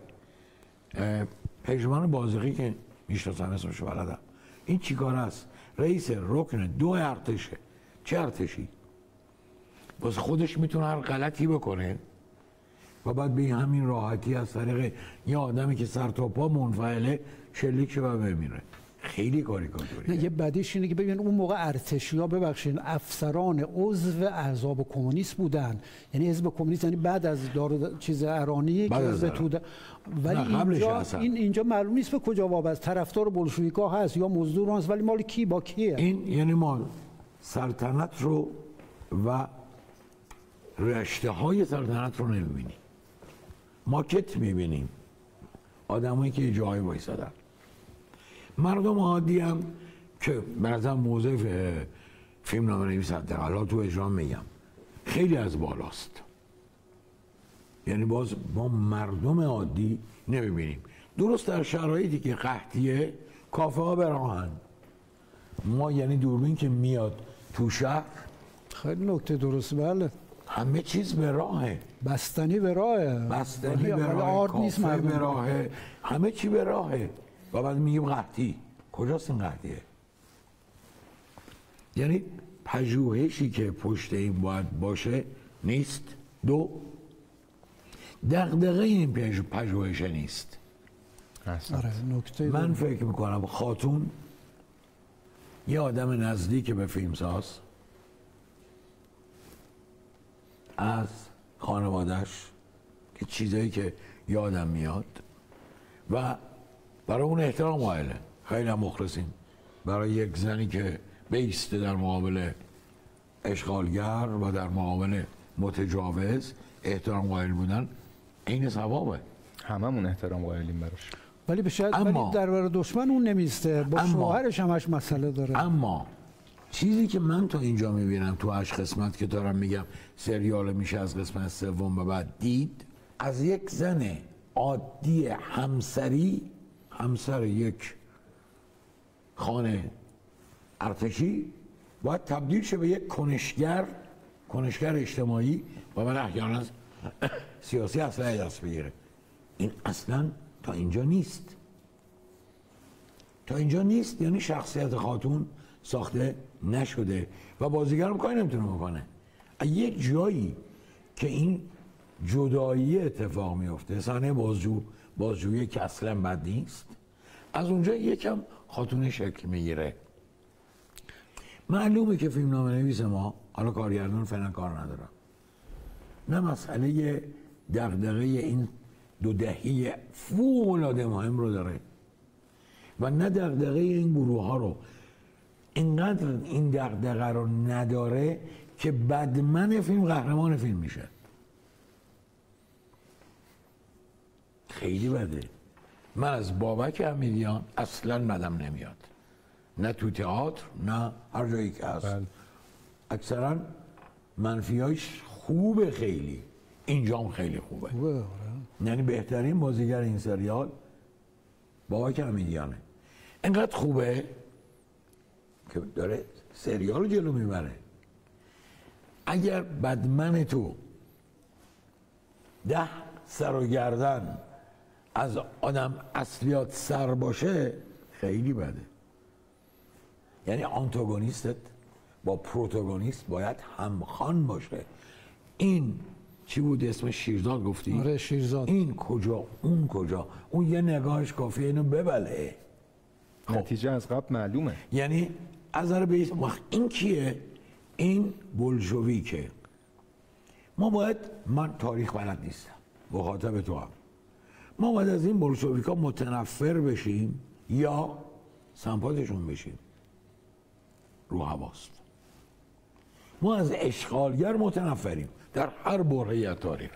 پژمان بازرگی که میشناسم اسمشو بلدم، این چی کار است؟ رئیس رکن 2 ارتشه. چه ارتشی؟ باز خودش میتونه هر غلطی بکنه و بعد به همین راحتی از طریق یه آدمی که سر تا پا منفعله شلیک شه و بمیره. خیلی کاریکاتوریه. یه بدیش اینه که ببین اون موقع ارتشی‌ها، ببخشید، افسران عضو احزاب کمونیست بودن، یعنی حزب کمونیست، یعنی بعد از چیز ارانی که حزب توده، ولی اینجا معلوم نیست به کجا وابسته، طرفدار بولشویک‌ها هست یا مزدور هست، ولی مال کی با کیه؟ این یعنی ما سلطنت رو و رشته‌های سلطنت رو نمی‌بینیم، ماکت می‌بینیم، آدمایی که جای وایسادن. مردم عادی هم که به نظر موضوع فیلمنامه نویس حداقل تو اجرا میگم خیلی از بالاست، یعنی باز ما مردم عادی نمیبینیم. درست در شرایطی که قحطیه کافه ها به راهن، ما یعنی دوربین که میاد تو شهر، خیلی نکته درست، بله، همه چیز به راهه، بستنی به راهه، بستنی به راهه، کافه به راهه، همه چی به راهه. و بعد میگیم قحطی. کجاست این قحطیه؟ یعنی پژوهشی که پشت این باید باشه نیست. 2 دغدغه این پژوهش نیست. من فکر میکنم خاتون یه آدم نزدیک به فیلمساز، از خانواده‌اش که چیزایی که یادم میاد و برای اون احترام قائله. خیلی هم مخلصیم برای یک زنی که بیسته در مقابل اشغالگر و در مقابل متجاوز احترام قائل بودن عین ثوابه. هممون احترام قائلیم براش، ولی به شاید ولی در برابر دشمن اون نمیسته، با شوهرش همش مسئله داره. اما چیزی که من تا اینجا میبینم تو 8 قسمت که دارم میگم سریال میشه از قسمت 3 به بعد دید، از یک زن عادی همسر یک خانه ارتشی باید تبدیل شه به یک کنشگر اجتماعی و بعد احیانا سیاسی اسلحه دست بگیره. این اصلا تا اینجا نیست. تا اینجا نیست، یعنی شخصیت خاتون ساخته نشده و بازیگرم کاری نمیتونه بکنه. یک جایی که این جدایی اتفاق میفته، صحنه بازجویی که اصلا بد نیست، از اونجا یکم خاتون شکل میگیره. معلومه که فیلمنامه نویس ما، حالا کارگردان فعلا کار ندارم، نه مسئله دغدغه این 2 دهه فوق‌العاده مهم رو داره و نه دغدغه این گروه ها رو. اینقدر این دغدغه رو نداره که بدمن فیلم قهرمان فیلم میشه. خیلی بده. من از بابک امیدیان اصلا بدم نمیاد، نه تو تئاتر نه هر جایی که هست. اکثرا منفیاش خوبه، خیلی اینجام خیلی خوبه. یعنی بهترین بازیگر این سریال بابک امیدیانه. اینقدر خوبه که داره سریال رو جلو میبره. اگر بدمن تو 10 سر و گردن از آدم اصلیات سر باشه خیلی بده. یعنی آنتاگونیستت با پروتاگونیست باید همخوان باشه. این چی بود اسمش؟ شیرزاد گفتی؟ آره شیرزاد. این کجا اون کجا، اون یه نگاهش کافیه اینو ببله. نتیجه از قبل معلومه. یعنی از نظر بیس این کیه؟ این بولشویکه. ما باید، من تاریخ بلد نیستم، مخاطب تو هم، ما باید از این بولشویکا متنفر بشیم یا سمپاتشون بشیم؟ رو هواست. ما از اشغالگر متنفریم در هر برهه‌ای از تاریخ.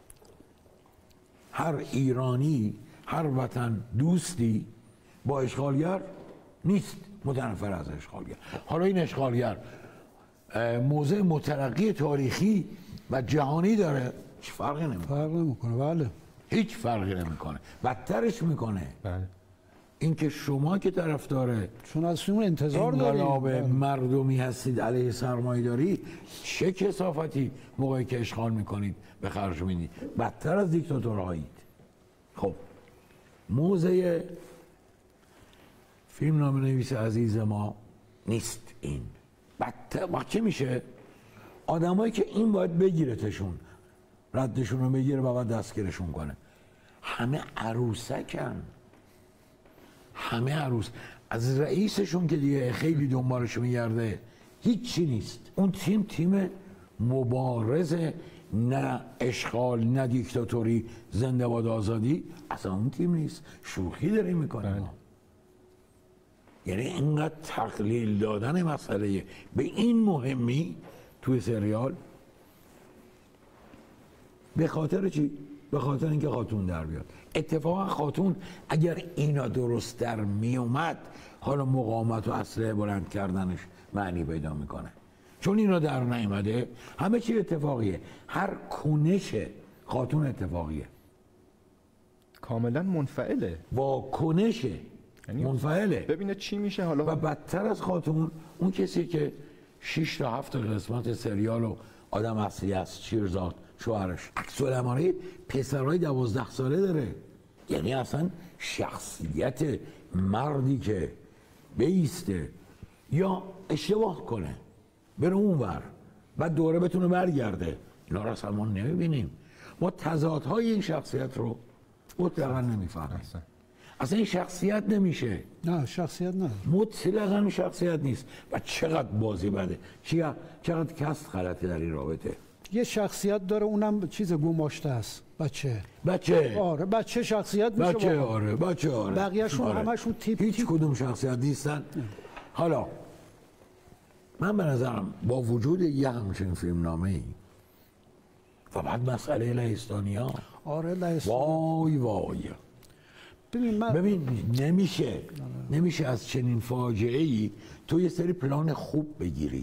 هر ایرانی، هر وطن دوستی با اشغالگر نیست متنفر از اشغالگر. حالا این اشغالگر موضع مترقی تاریخی و جهانی داره، هیچ فرقی نمیکنه. فرق نمیکنه. بله. هیچ فرقی نمیکنه. بدترش میکنه. بله. اینکه شما که طرفدار چون از فیلم انتظار داریم انقلاب مردمی هستید علیه سرمایه‌داری، چه کثافتی موقعی که اشغال میکنید به خرج میدید، بدتر از دیکتاتورهایید. خب موضع فیلمنامه نویس عزیز ما نیست این. بدتر چه میشه؟ آدمایی که این باید بگیرتشون، ردشون رو بگیره و بعد دستگیرشون کنه. همه عروسکن، همه عروس. از رئیسشون که دیگه خیلی دنبالش میگرده هیچی نیست. اون تیم مبارز، نه اشغال نه دیکتاتوری، زنده باد آزادی، اصلا اون تیم نیست. شوخی داریم میکنه. یعنی اینقدر تقلیل دادن مسئله به این مهمی توی سریال، به خاطر چی؟ به خاطر اینکه خاتون در بیاد. اتفاقا خاتون اگر اینا درست در می اومد، حالا مقاومت و اسلحه بلند کردنش معنی پیدا میکنه. چون اینا در نیامده، همه چی اتفاقیه. هر کنش خاتون اتفاقیه، کاملا منفعله، واکنشه، منفعله. ببینه چی میشه حالا. و بدتر از خاتون اون کسی که 6 تا 7 قسمت سریالو آدم اصلی است، شیرزاد شوهرش، عکس‌العمل‌های پسرای 12 ساله داره. یعنی اصلا شخصیت مردی که بیسته یا اشتباه کنه بره اونور و دوره بتونه برگرده، اینا رو اصلا ما نمیبینیم. ما تضادهای این شخصیت رو مطلقا نمیفهمیم. اصلا این شخصیت نمیشه. نه شخصیت نه، مطلقا شخصیت نیست. و چقدر بازی بده، چقدر کست غلطی در این رابطه. یه شخصیت داره، اونم چیز گماشته است. بچه. آره بچه شخصیت میشه. بچه آره. بقیه‌شون همشون هیچ کدوم شخصیت نیستن. حالا من به نظرم با وجود یه همچین فیلمنامه‌ای و بعد مسئله لهستانی‌ها، آره لهستانی، وای ببین نمیشه از چنین فاجعه‌ای تو یه سری پلان خوب بگیری،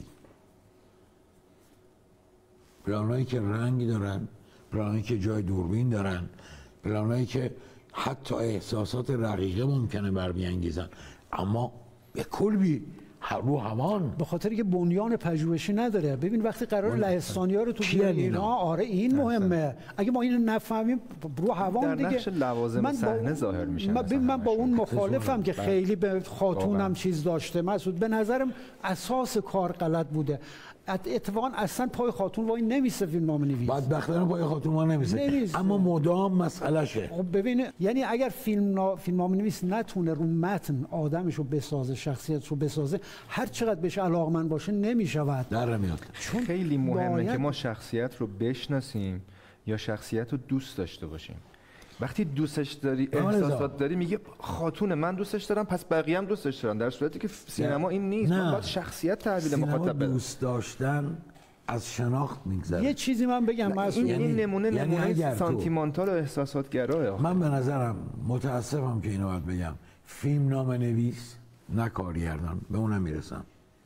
پلانایی که رنگ دارن، پلانایی که جای دوربین دارن، پلانایی که حتی احساسات رقیقه ممکنه برمیانگیزن، اما به کلبی رو همان. به خاطر که بنیان پژوهشی نداره. ببین وقتی قرار لهستانی‌ها رو تو بیاری اینا، آره این مهمه. اگه ما اینو نفهمیم رو هوام دیگه در نقش لوازم صحنه ظاهر میشن. من با اون مخالفم که خیلی به خاتونم چیز داشته. مسعود به نظرم اساس کار غلط بوده. اتفاقا اصلا پای خاتون وای نمیسه فیلمنامه‌نویس. بدبختانه پای خاتون ما نمیسه. اما مدام مسئلهشه. خب ببین، یعنی اگر فیلمنامه‌نویس نتونه رو متن آدمشو بسازه، شخصیتشو بسازه، هر چقدر بهش علاقمند باشه نمیشود. در نمیاد. چون خیلی مهمه که ما شخصیت رو بشناسیم یا شخصیت رو دوست داشته باشیم. وقتی دوستش داری، احساسات داری، میگه خاتون من دوستش دارم پس بقیه هم دوستش دارن، در صورتی که سینما این نیست. ما باید شخصیت تحویل مخاطب بدیم. دوست داشتن از شناخت میگذره. یه چیزی من بگم، این نمونه سانتیمانتال و احساساتگراه. من به نظرم، متاسفم که اینو باید بگم، فیلمنامه نویس نه کارگردان، به اونم میرسم،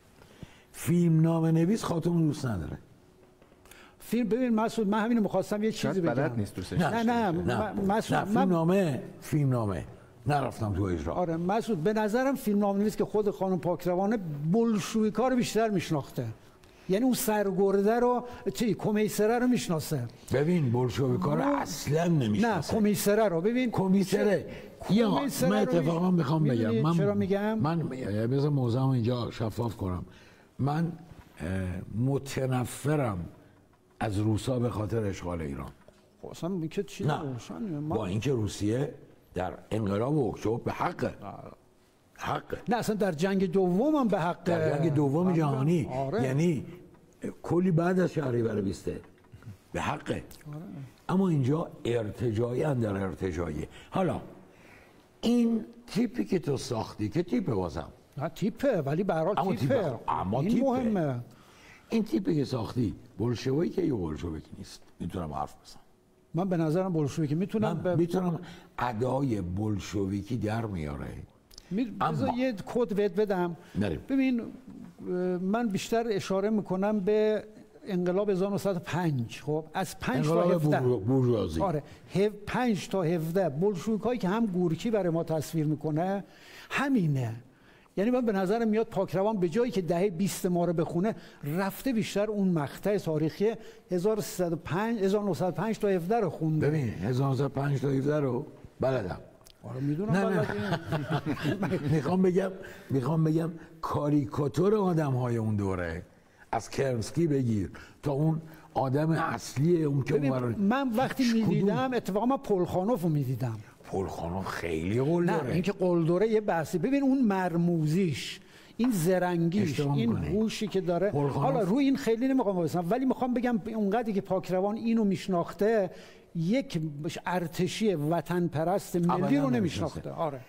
فیلمنامه نویس خاتون دوست نداره. ببین مسعود، من همینو می‌خواستم یه چیزی بگم. بلد نیست دوستش. نه مسعود، فیلمنامه نرفتم تو اجرا. آره مسعود، به نظرم فیلمنامه‌نویس که خود خانم پاکروانه بلشویکا رو بیشتر میشناخته. یعنی اون سرگرده رو کمیسره رو میشناسه. ببین بلشویکا رو اصلا نمیشناسه. نه کمیسره رو ببین. کمیسره یا من اتفاقا میخوام بگم، چرا میگم؟ من بذار موضوعم اینجا شفاف کنم. من متنفرم از روسا به خاطر اشغال ایران. اصلا میگه چی؟ نه با اینکه روسیه در انقلاب اکتبر به حقه. نه اصلا در جنگ دوم هم به حقه. در جنگ دوم جهانی. آره. یعنی کلی بعد از شهریور 20 به حقه. آره. اما اینجا ارتجاعی اندر ارتجاعی. حالا این تیپی که تو ساختی که تیپه بازم. نه تیپه، ولی به هر حال تیپه. اما این تیپه. مهمه. این تیپی که ساختی بلشویکی یا بلشویک نیست. میتونم حرف بزنم. من به نظرم بلشویکی میتونم ادای بلشویکی در میاره. بذار یه کد بدم. ببین من بیشتر اشاره میکنم به انقلاب 1905. خب از 5 تا 17 بورژوازی. آره 5 تا 17 بلشویکایی که هم گورکی برای ما تصویر میکنه همینه. یعنی من به نظرم میاد پاکروان به جایی که دهه 20 ما رو بخونه، رفته بیشتر اون مقطع تاریخی 1905 تا 17 رو خونده. ببین 1905 تا 17 رو بلدم. آره میدونم. میخوام بگم کاریکاتور آدم‌های اون دوره، از کرنسکی بگیر تا اون آدم اصلی اون که من وقتی میدیدم اتفاقا من پولخانوف رو میدیدم. پولخانوف خیلی قول داره. نه اینکه قول داره یه بحثی. ببین اون مرموزیش، این زرنگیش، این هوشی که داره. حالا روی این خیلی نمیخوام بحثم، ولی میخوام بگم اونقدری که پاکروان اینو میشناخته، یک ارتشی وطن پرست ملی رو نمیشناخته. آره.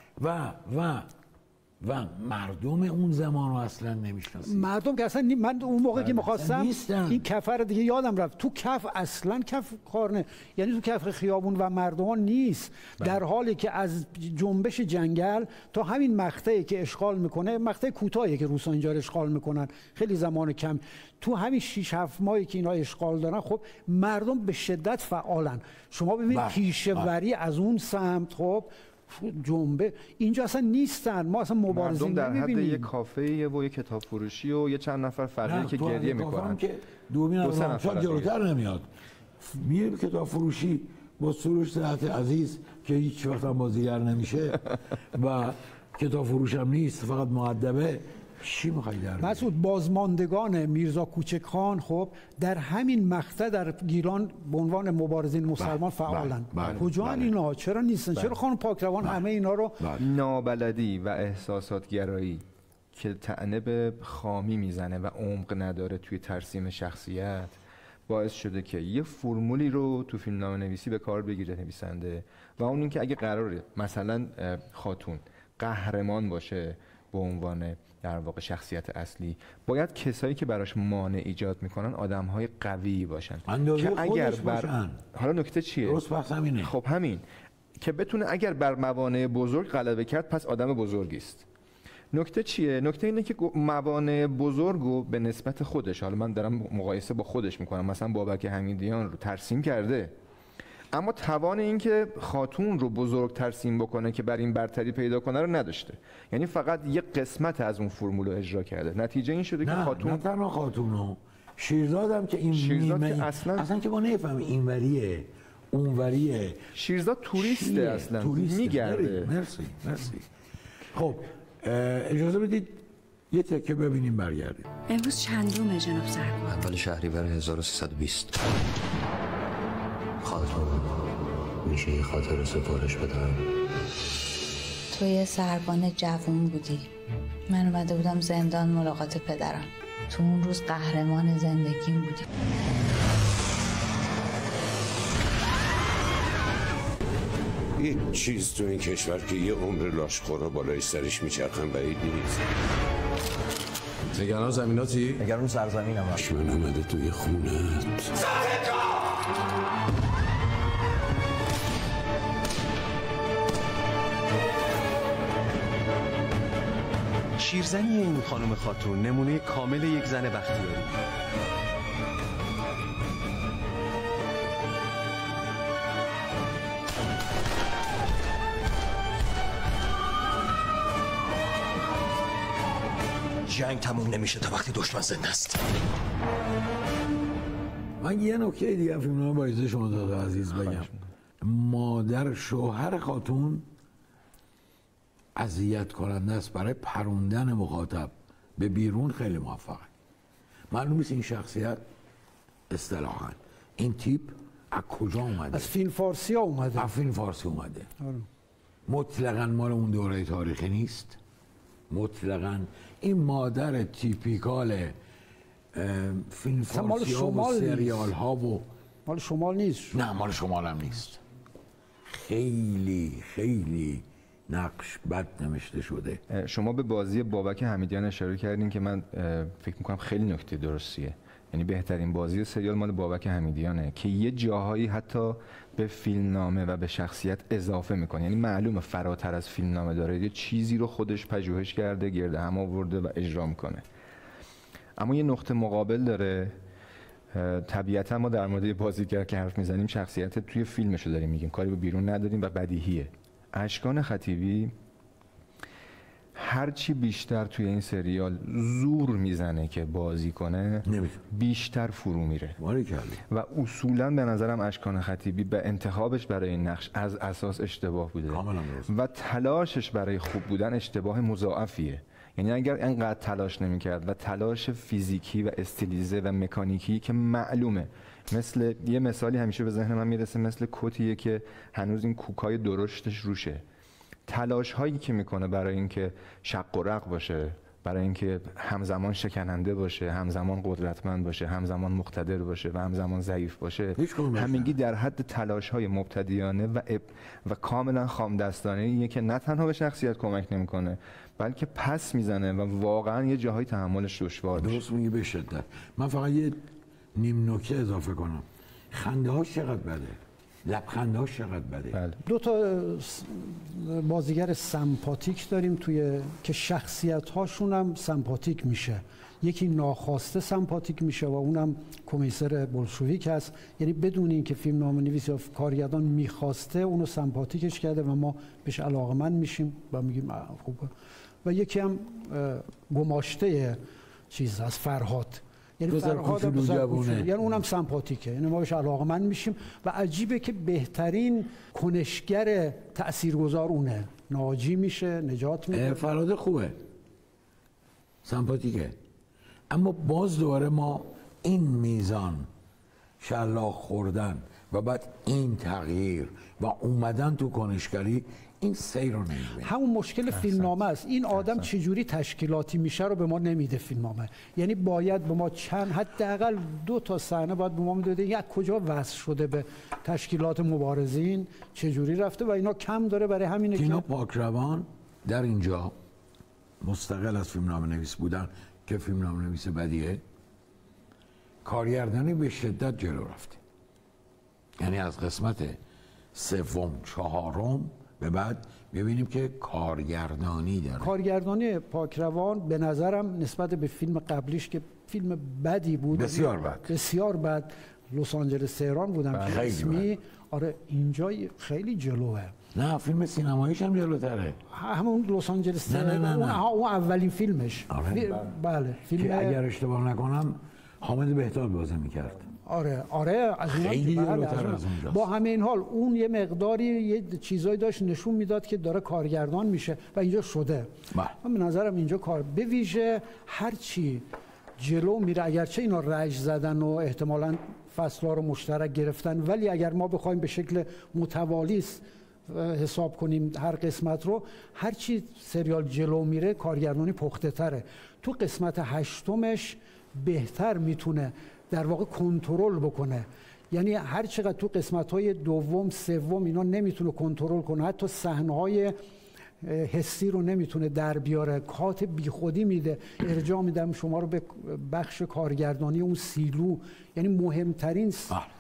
و مردم اون زمان رو اصلا نمیشناسید. مردم که اصلا من اون موقع که می‌خواستم این کف رو دیگه یادم رفت. تو کف اصلا کف کار نه، یعنی تو کف خیابون و مردم نیست. در حالی که از جنبش جنگل تا همین مقطعی که اشغال میکنه، مقطع کوتاهی که روسا اینجا اشغال میکنن، خیلی زمان کم، تو همین 6-7 ماهی که اینا اشغال دارن، خب مردم به شدت فعالن. شما ببینید پیشه‌وری از اون سمت، خب جنبه اینجا اصلا نیستن. ما اصلا مبارزه نمی‌بینیم. در حد یه کافه و یه کتاب فروشی و یه چند نفر فقیر که گریه میکنن که دو سه جلوتر نمیاد. میره کتاب فروشی با سروش صحت عزیز که هیچ وقت هم بازیگر نمیشه و کتاب فروش هم نیست، فقط مؤدبه. چی می‌خوای در مسعود؟ بازماندگان میرزا کوچکخان خب در همین مقطع در گیلان به عنوان مبارزین مسلمان فعالن. کجا اینا؟ چرا نیستن؟ چرا خانم پاکروان همه اینا رو؟ نابلدی و احساسات گرایی که طعنه به خامی میزنه و عمق نداره توی ترسیم شخصیت، باعث شده که یه فرمولی رو تو فیلمنامه نویسی به کار بگیره نویسنده، و اون اینکه اگه قراره مثلا خاتون قهرمان باشه به عنوان در واقع شخصیت اصلی، باید کسایی که براش مانع ایجاد میکنن آدم‌های قوی باشن که اگر حالا نکته چیه؟ درست بحث همینه. خب همین که بتونه اگر بر موانع بزرگ غلبه کرد پس آدم بزرگی است. نکته چیه؟ نکته اینه که موانع بزرگو به نسبت خودش، حالا من دارم مقایسه با خودش میکنم، مثلا بابک حمیدیان رو ترسیم کرده، اما توان این که خاتون رو بزرگ ترسیم بکنه که بر این برتری پیدا کنه رو نداشته. یعنی فقط یک قسمت از اون فرمول رو اجرا کرده. نتیجه این شده که خاتون، نه تنها خاتونو، شیرزاد هم که این شیرزاد میمه که اصلا که ما نفهم اینوریه اونوریه. شیرزاد توریسته، اصلا میگرده. مرسی. خب اجازه بدید یه تکه ببینیم برگردیم. امروز چندومه جناب سرکار؟ اول شهریور 1320. خاتون، میشه یه خاطر سفارش بدم؟ تو یه سربان جوون بودی، من اومده بودم زندان ملاقات پدرم. تو اون روز قهرمان زندگیم بودی. هیچ چیز تو این کشور که یه عمر لاشخورا بالای سرش میچرخن بعید نیست. نگران زمیناتی؟ نگران سرزمینم. دشمن آمده توی خونت. شیرزنی این خانم خاتون نمونه کامل یک زن بختیاری. جنگ تموم نمیشه تا وقتی دشمن زنده است. من یه نکته دیگه فیلمنامه با اجازه شما داده عزیز بگم. مادر شوهر خاتون اذیت کننده است برای پروندن مخاطب به بیرون. خیلی موفقه. معلوم نیست این شخصیت اصطلاحاً این تیپ از کجا اومده. از فیلم فارسی اومده. از فیلم فارسی اومده. مطلقاً مال اون دوره تاریخی نیست. مطلقاً این مادر تیپیکال فیلم فارسی ها و سریال ها و مال شمال نیست. نه مال شمال هم نیست. خیلی نقش بد نوشته شده. شما به بازی بابک حمیدیان اشاره کردین که من فکر میکنم خیلی نکته درستیه. یعنی بهترین بازی سریال مال بابک حمیدیانه که یه جاهایی حتی به فیلمنامه و به شخصیت اضافه میکنه. یعنی معلومه فراتر از فیلمنامه داره، یه چیزی رو خودش پژوهش کرده، گرد هم آورده و اجرا میکنه. اما یه نقطه مقابل داره. طبیعتا ما در مورد بازیگر که حرف میزنیم شخصیت توی فیلمشو داریم میگیم، کاری به بیرون نداریم و بدیهیه. اشکان خطیبی هرچی بیشتر توی این سریال زور میزنه که بازی کنه بیشتر فرو میره و اصولا به نظرم اشکان خطیبی به انتخابش برای این نقش از اساس اشتباه بوده و تلاشش برای خوب بودن اشتباه مضاعفیه. یعنی اگر انقدر تلاش نمیکرد و تلاش فیزیکی و استیلیزه و مکانیکی که معلومه، مثل یه مثالی همیشه به ذهن من میرسه، مثل کتیه که هنوز این کوکای درشتش روشه. تلاش هایی که میکنه برای اینکه شق و رق باشه، برای اینکه همزمان شکننده باشه، همزمان قدرتمند باشه، همزمان مقتدر باشه و همزمان ضعیف باشه، همگی در حد تلاش های مبتدیانه و کاملا خامدستانه که نه تنها به شخصیت کمک نمیکنه بلکه پس میزنه و واقعا یه جاهای تحملش دشوار میشه. درست میگی به شدت. من فقط یه نیم نکته اضافه کنم. خنده هاش چقدر بده، لبخنده هاش چقدر بده. بله. دو تا بازیگر سمپاتیک داریم که شخصیت هاشون هم سمپاتیک میشه. یکی ناخواسته سمپاتیک میشه و اونم کمیسر بولشویک هست. یعنی بدون اینکه فیلمنامه نویس یا کارگردان میخواسته اونو سمپاتیکش کرده و ما بهش علاقمند میشیم و میگیم خوبه. و یکی هم گماشته چیز از فرهاد. یعنی فرهاد یعنی اونم سمپاتیکه. یعنی ما بهش علاقمند میشیم و عجیبه که بهترین کنشگر تاثیرگذار اونه. ناجی میشه، نجات میده. فرهاد خوبه، سمپاتیکه، اما باز دوباره ما این میزان شلاق خوردن و بعد این تغییر و اومدن تو کنشگری، این سیر رو نمیبینیم. همون مشکل فیلمنامه است. این آدم چجوری تشکیلاتی میشه رو به ما نمیده فیلمنامه. یعنی باید به ما حداقل 2 تا صحنه باید به ما میداده یک کجا وصل شده به تشکیلات مبارزین، چجوری رفته و اینا کم داره. برای همینه که اینا پاکروان در اینجا مستقل از فیلمنامه نویس بودن که فیلمنامه نویس بدیه، کارگردانی به شدت جلو رفته. یعنی از قسمت 3 4 به بعد ببینیم که کارگردانی داره. کارگردانی پاکروان به نظرم نسبت به فیلم قبلیش که فیلم بدی بود، بسیار بد، بسیار بد، لس آنجلس تهران بودم که خیلی اسمی آره اینجا خیلی جلوه. نه فیلم سینماییش هم جلوتره. همون لس آنجلس تهران اون اولین فیلمش. بله فیلم که اگر اشتباه نکنم حامد بهداد بازی میکرد. آره از خیلی جلوتر از اونجاست. با همه این حال اون یه مقداری یه چیزایی داشت نشون میداد که داره کارگردان میشه و اینجا شده. من به نظرم اینجا کار به ویژه هر چی جلو میره، اگرچه اینا رج زدن و احتمالاً فصل‌ها رو مشترک گرفتن، ولی اگر ما بخوایم به شکل متوالی حساب کنیم هر قسمت رو، هر چی سریال جلو میره کارگردانی پخته تره. تو قسمت 8مش بهتر میتونه در واقع کنترل بکنه، یعنی هر چقدر تو قسمت‌های دوم سوم اینا نمیتونه کنترل کنه، حتی صحنه‌های حسی رو نمیتونه در بیاره، کات بیخودی میده. ارجاع میدم شما رو به بخش کارگردانی اون سیلو، یعنی مهمترین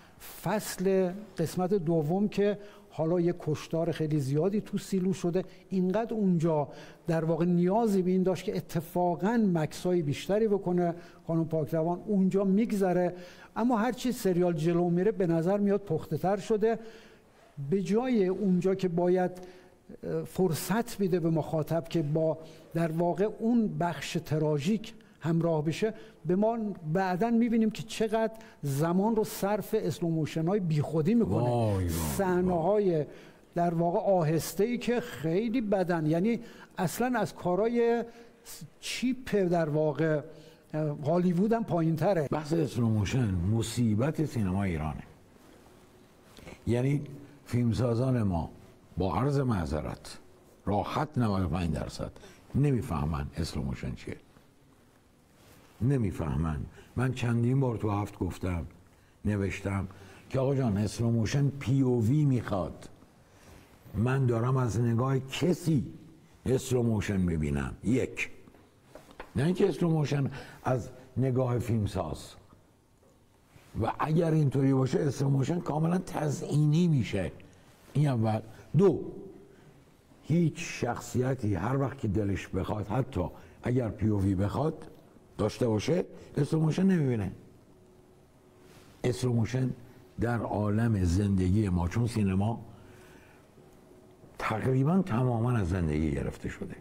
فصل قسمت دوم که حالا یه کشتار خیلی زیادی تو سیلو شده، اینقدر اونجا در واقع نیازی به این داشت که اتفاقاً مکسای بیشتری بکنه خانم پاکروان، اونجا میگذره. اما هرچی سریال جلو میره به نظر میاد پخته تر شده، به جای اونجا که باید فرصت میده به مخاطب که با در واقع اون بخش تراژیک همراه بشه، به ما بعداً میبینیم که چقدر زمان رو صرف اسلوموشن‌های بیخودی میکنه، صحنه‌های در واقع آهسته‌ای که خیلی بدن، یعنی اصلاً از کارهای چیپ در واقع هالیوود هم پایین‌تره. بحث اسلوموشن مصیبت سینما ایرانه، یعنی فیلمسازان ما با عرض معذرت راحت 95% نمیفهمن اسلوموشن چیه، نمیفهمن. من چندین بار تو هفت گفتم، نوشتم که آقا جان اسلوموشن پی او وی میخواد، من دارم از نگاه کسی اسلوموشن ببینم، یک، نه اینکه اسلوموشن از نگاه فیلمساز. و اگر اینطوری باشه اسلوموشن کاملا تزئینی میشه. این اول. دو، هیچ شخصیتی هر وقت که دلش بخواد، حتی اگر پی او وی بخواد داشته باشه، اسلوموشن نمیبینه. اسلوموشن در عالم زندگی ما، چون سینما تقریبا تماما از زندگی گرفته شده،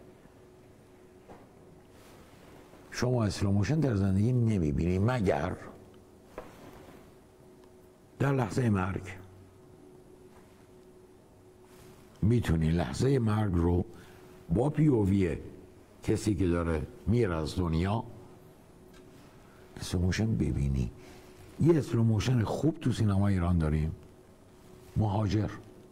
شما اسلوموشن در زندگی نمیبینی مگر در لحظه مرگ. میتونی لحظه مرگ رو با پی او وی کسی که داره میره از دنیا اسلوموشن ببینی. یه اسلوموشن خوب تو سینما ایران داریم، مهاجر.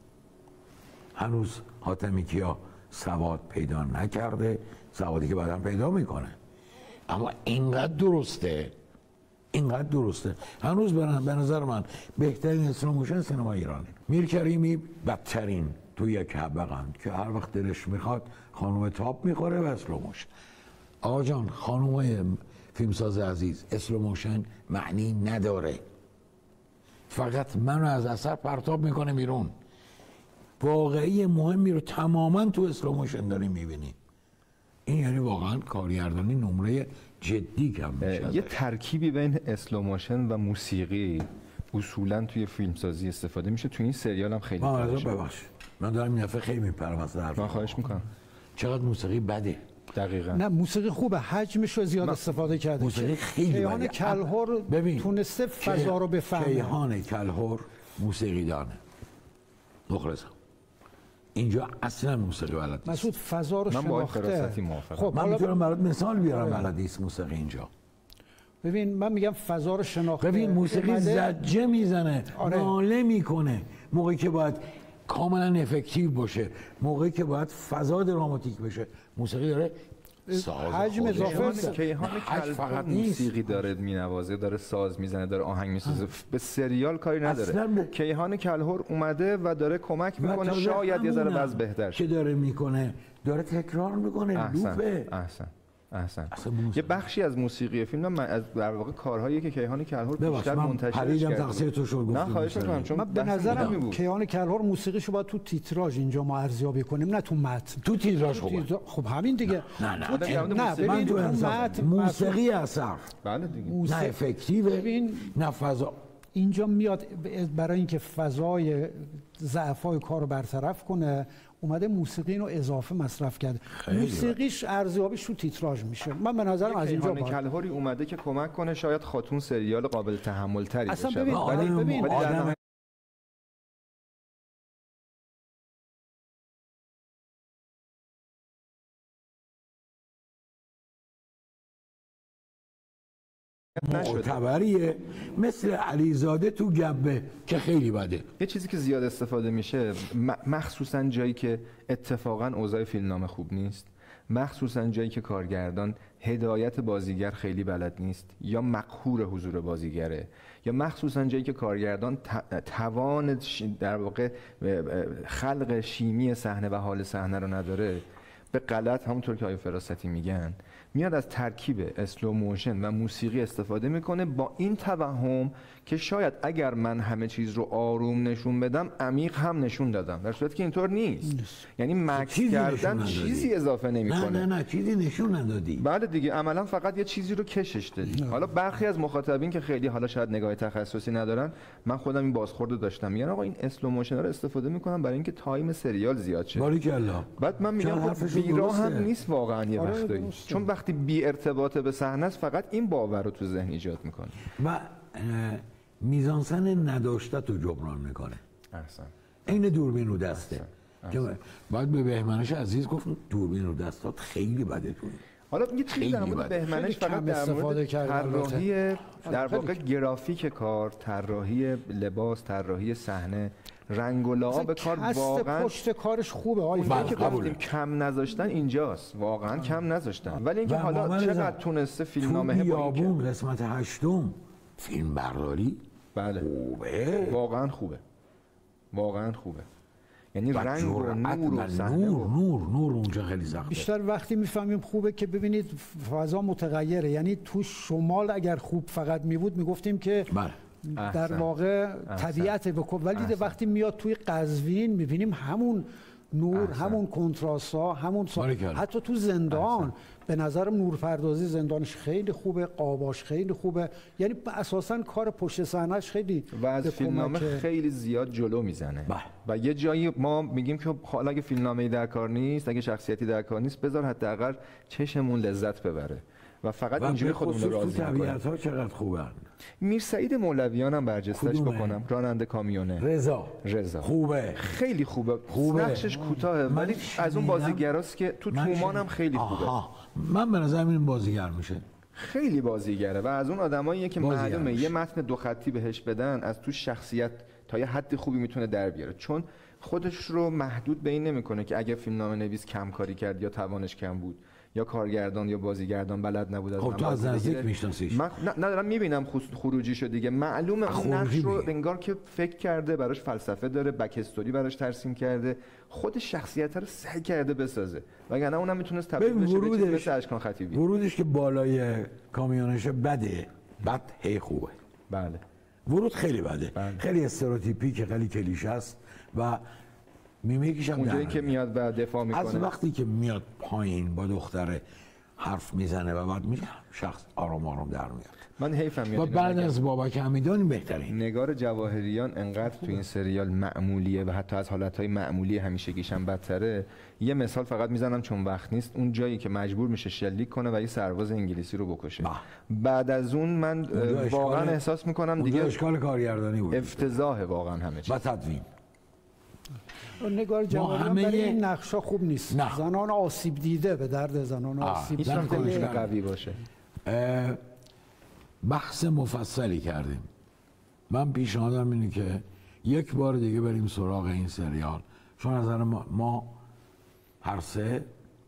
هنوز حاتمی کیا سواد پیدا نکرده، سوادی که بعداً پیدا میکنه، اما اینقدر درسته، اینقدر درسته. هنوز به نظر من بهترین اسلوموشن سینما ایرانه. میرکریمی بدترین تو یک حبقند که هر وقت دلش میخواد خانوم تاپ میخوره و اسلوموشن. آقا جان خانومای فیلمساز عزیز، اسلوموشن معنی نداره، فقط منو از اثر پرتاب میکنه بیرون. واقعی مهمی رو تماما تو اسلوموشن داری میبینی. این یعنی واقعا کارگردانی نمره جدی کم میشه. یه ترکیبی بین اسلوموشن و موسیقی اصولا توی فیلمسازی استفاده میشه. توی این سریال هم خیلی ببخش من دارم این دفعه خیلی میپرم از حرف. من خواهش میکنم. چقدر موسیقی بده. دقیقاً. نه موسیقی خوبه، حجمش رو زیاد استفاده کرده. موسیقی خیلی بده. کیهان کلهر تونسته فضا رو بفهمه. کیهان کلهر موسیقی دانه، مخلصم. اینجا اصلا موسیقی بلد نیست. مسعود فضا رو شناخته. خب من میتونم برات مثال بیارم. بلد نیست موسیقی اینجا. ببین من میگم فضا رو شناخته. ببین موسیقی زجه میزنه، ناله میکنه موقعی که باید کاملا افکتیو باشه، موقعی که باید فضا دراماتیک بشه. موسیقی داره ساز حجم اضافه. کیهان فقط موسیقی داره مینوازه، داره ساز میزنه، داره آهنگ میسازه، به سریال کاری نداره. کیهان کلهر اومده و داره کمک میکنه شاید یه ذره وضع بهتر که داره میکنه، داره تکرار میکنه. لوپه. احسن. یه بخشی از موسیقی فیلم من از در واقع کارهایی که کیهان کلهر بیشتر منتشرش کرده. تقصیر تو شد. نه خواهش می‌کنم، چون من به نظرم کیهان کلهر موسیقیشو باید تو تیتراژ اینجا ما ارزیابی کنیم، نه تو متن. تو تیتراژ خوبه. خب همین دیگه. نه ببین تو متن موسیقی اثر. بله دیگه. نه افکتیو، نه فضا. اینجا میاد برای اینکه فضای ضعف‌های کار رو برطرف کنه اومده موسیقی رو اضافه مصرف کرده. موسیقیش ارزیابیش رو تیتراژ میشه. من به نظرم از اینجا باید کلهری اومده که کمک کنه شاید خاتون سریال قابل تحمل تری اصلا بشه. ببین معتبریه مثل علیزاده تو گبه که خیلی بده. یه چیزی که زیاد استفاده میشه مخصوصا جایی که اتفاقا اوضاع فیلمنامه خوب نیست، مخصوصا جایی که کارگردان هدایت بازیگر خیلی بلد نیست یا مقهور حضور بازیگره، یا مخصوصا جایی که کارگردان توان در واقع خلق شیمی صحنه و حال صحنه رو نداره، به غلط همونطور که آقای فراستی میگن میاد از ترکیب اسلو موشن و موسیقی استفاده میکنه با این توهم که شاید اگر من همه چیز رو آروم نشون بدم عمیق هم نشون دادم، در صورتی که اینطور نیست. یعنی مکس کردن چیزی اضافه نمیکنه. نه چیزی نشون ندادی. بعد دیگه عملا فقط یه چیزی رو کشش دادی. حالا برخی از مخاطبین که خیلی حالا شاید نگاه تخصصی ندارن، من خودم این بازخوردو داشتم، میگن آقا این اسلو موشن رو استفاده میکنم برای اینکه تایم سریال زیاد شه. باریکلا. بعد من میگم بیراه هم نیست واقعا یه وقتایی، چون وقتی بی ارتباط به صحنه است فقط این باور رو تو ذهن ایجاد میکنه و میزانسن نداشته تو جبران میکنه. احسن. این دوربین رو دسته که باید به بهمنش عزیز گفت دوربین رو دستات خیلی بده تو. حالا یه چیزی در مورد بهمنش فقط در مورد طراحی در واقع گرافیک کار، طراحی لباس، طراحی صحنه، رنگ و لعاب کار واقعا پشت کارش خوبه. آقای که گفتیم کم نذاشتن اینجاست، واقعا کم نذاشتن، ولی اینکه حالا چقدر تونسته فیلمنامه بیابون قسمت 8 فیلم برداری بله خوبه، واقعا خوبه، واقعا خوبه. یعنی رنگ و نور و نور اونجا خیلی سخته. بیشتر وقتی میفهمیم خوبه که ببینید فضا متغیره. یعنی تو شمال اگر خوب فقط میبود میگفتیم که در واقع طبیعت بکن، ولی وقتی میاد توی قزوین میبینیم همون نور، همون کنتراس‌ها، همون حتی تو زندان به نظرم نورپردازی زندانش خیلی خوبه، قاباش خیلی خوبه. یعنی اساساً کار پشت صحنه‌اش خیلی و از فیلمنامه خیلی زیاد جلو میزنه. و یه جایی ما میگیم که حالا اگه فیلمنامه‌ای در کار نیست، اگه شخصیتی در کار نیست، بذار حداقل چشمون لذت ببره و فقط اینجوری خودمون رو راضی کنیم. طبیعت‌ها چقدر خوبن. میرسعید مولویان هم برجسته‌اش بکنم، راننده کامیونه. رضا خوبه، خیلی خوبه. نقشش کوتاهه ولی از اون بازیگراست که تو تومان هم خیلی خوبه. من به نظرم این بازیگر میشه. خیلی بازیگره و از اون آدماییه که معلومه یه متن 2 خطی بهش بدن از تو شخصیت تا یه حد خوبی میتونه در بیاره، چون خودش رو محدود به این نمیکنه که اگه فیلمنامه نویس کم کاری کرد یا توانش کم بود یا کارگردان یا بازیگردان بلد نبود از خب تو از نزدیک میشناسیش؟ من ندارم میبینم خروجیشو دیگه، معلومه اون نقش رو انگار که فکر کرده، براش فلسفه داره، بک استوری براش ترسیم کرده، خود شخصیت رو سعی کرده بسازه، وگرنه اونم میتونست تبدیل بشه به چیزی مثل اشکان خطیبی. ورودش که بالای کامیونش بده، بد هی خوبه. بله ورود خیلی بده. خیلی استریوتیپیکه، خیلی کلیشه است و میمیکش هم اونجایی که میاد و دفاع میکنه. از وقتی که میاد پایین با دختره حرف میزنه و بعد میگه شخص آرام آرام در میاد. من حیفم میاد. و بعد از بابک حمیدان بهترین. نگار جواهریان انقدر تو این سریال معمولیه و حتی از حالتهای معمولی همیشگیش هم بدتره. یه مثال فقط میزنم چون وقت نیست، اون جایی که مجبور میشه شلیک کنه و یه سرباز انگلیسی رو بکشه. بعد از اون من واقعا احساس میکنم دیگه اشکال کارگردانی بود. افتضاح واقعا همه چیز. و تدوین. نگار جواهریان برای این نقشا خوب نیست. زنان آسیب دیده به درد زنان آسیب دیده قوی باشه. بحث مفصلی کردیم. من پیشنهادم اینه که یک بار دیگه بریم سراغ این سریال، چون از نظر ما هر سه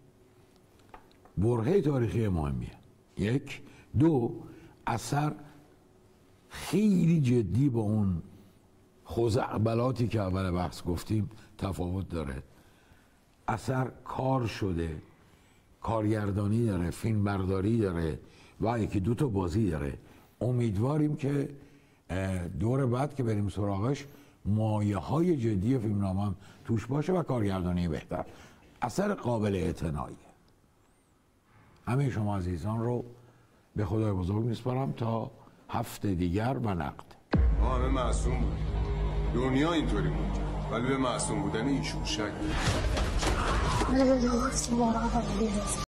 برهه تاریخی مهمیه. 1 2 اثر خیلی جدی با اون خزعبلاتی که اول بحث گفتیم تفاوت داره. اثر کار شده، کارگردانی داره، فیلم برداری داره و یکی 2 تا بازی داره. امیدواریم که دور بعد که بریم سراغش مایه های جدی فیلمنامه هم توش باشه و کارگردانی بهتر. اثر قابل اعتنایی. همه شما عزیزان رو به خدای بزرگ میسپارم تا هفته دیگر و نقد. ما همه معصوم بودیم، دنیا اینطوری بود، ولی به معصوم بودن ایشون شک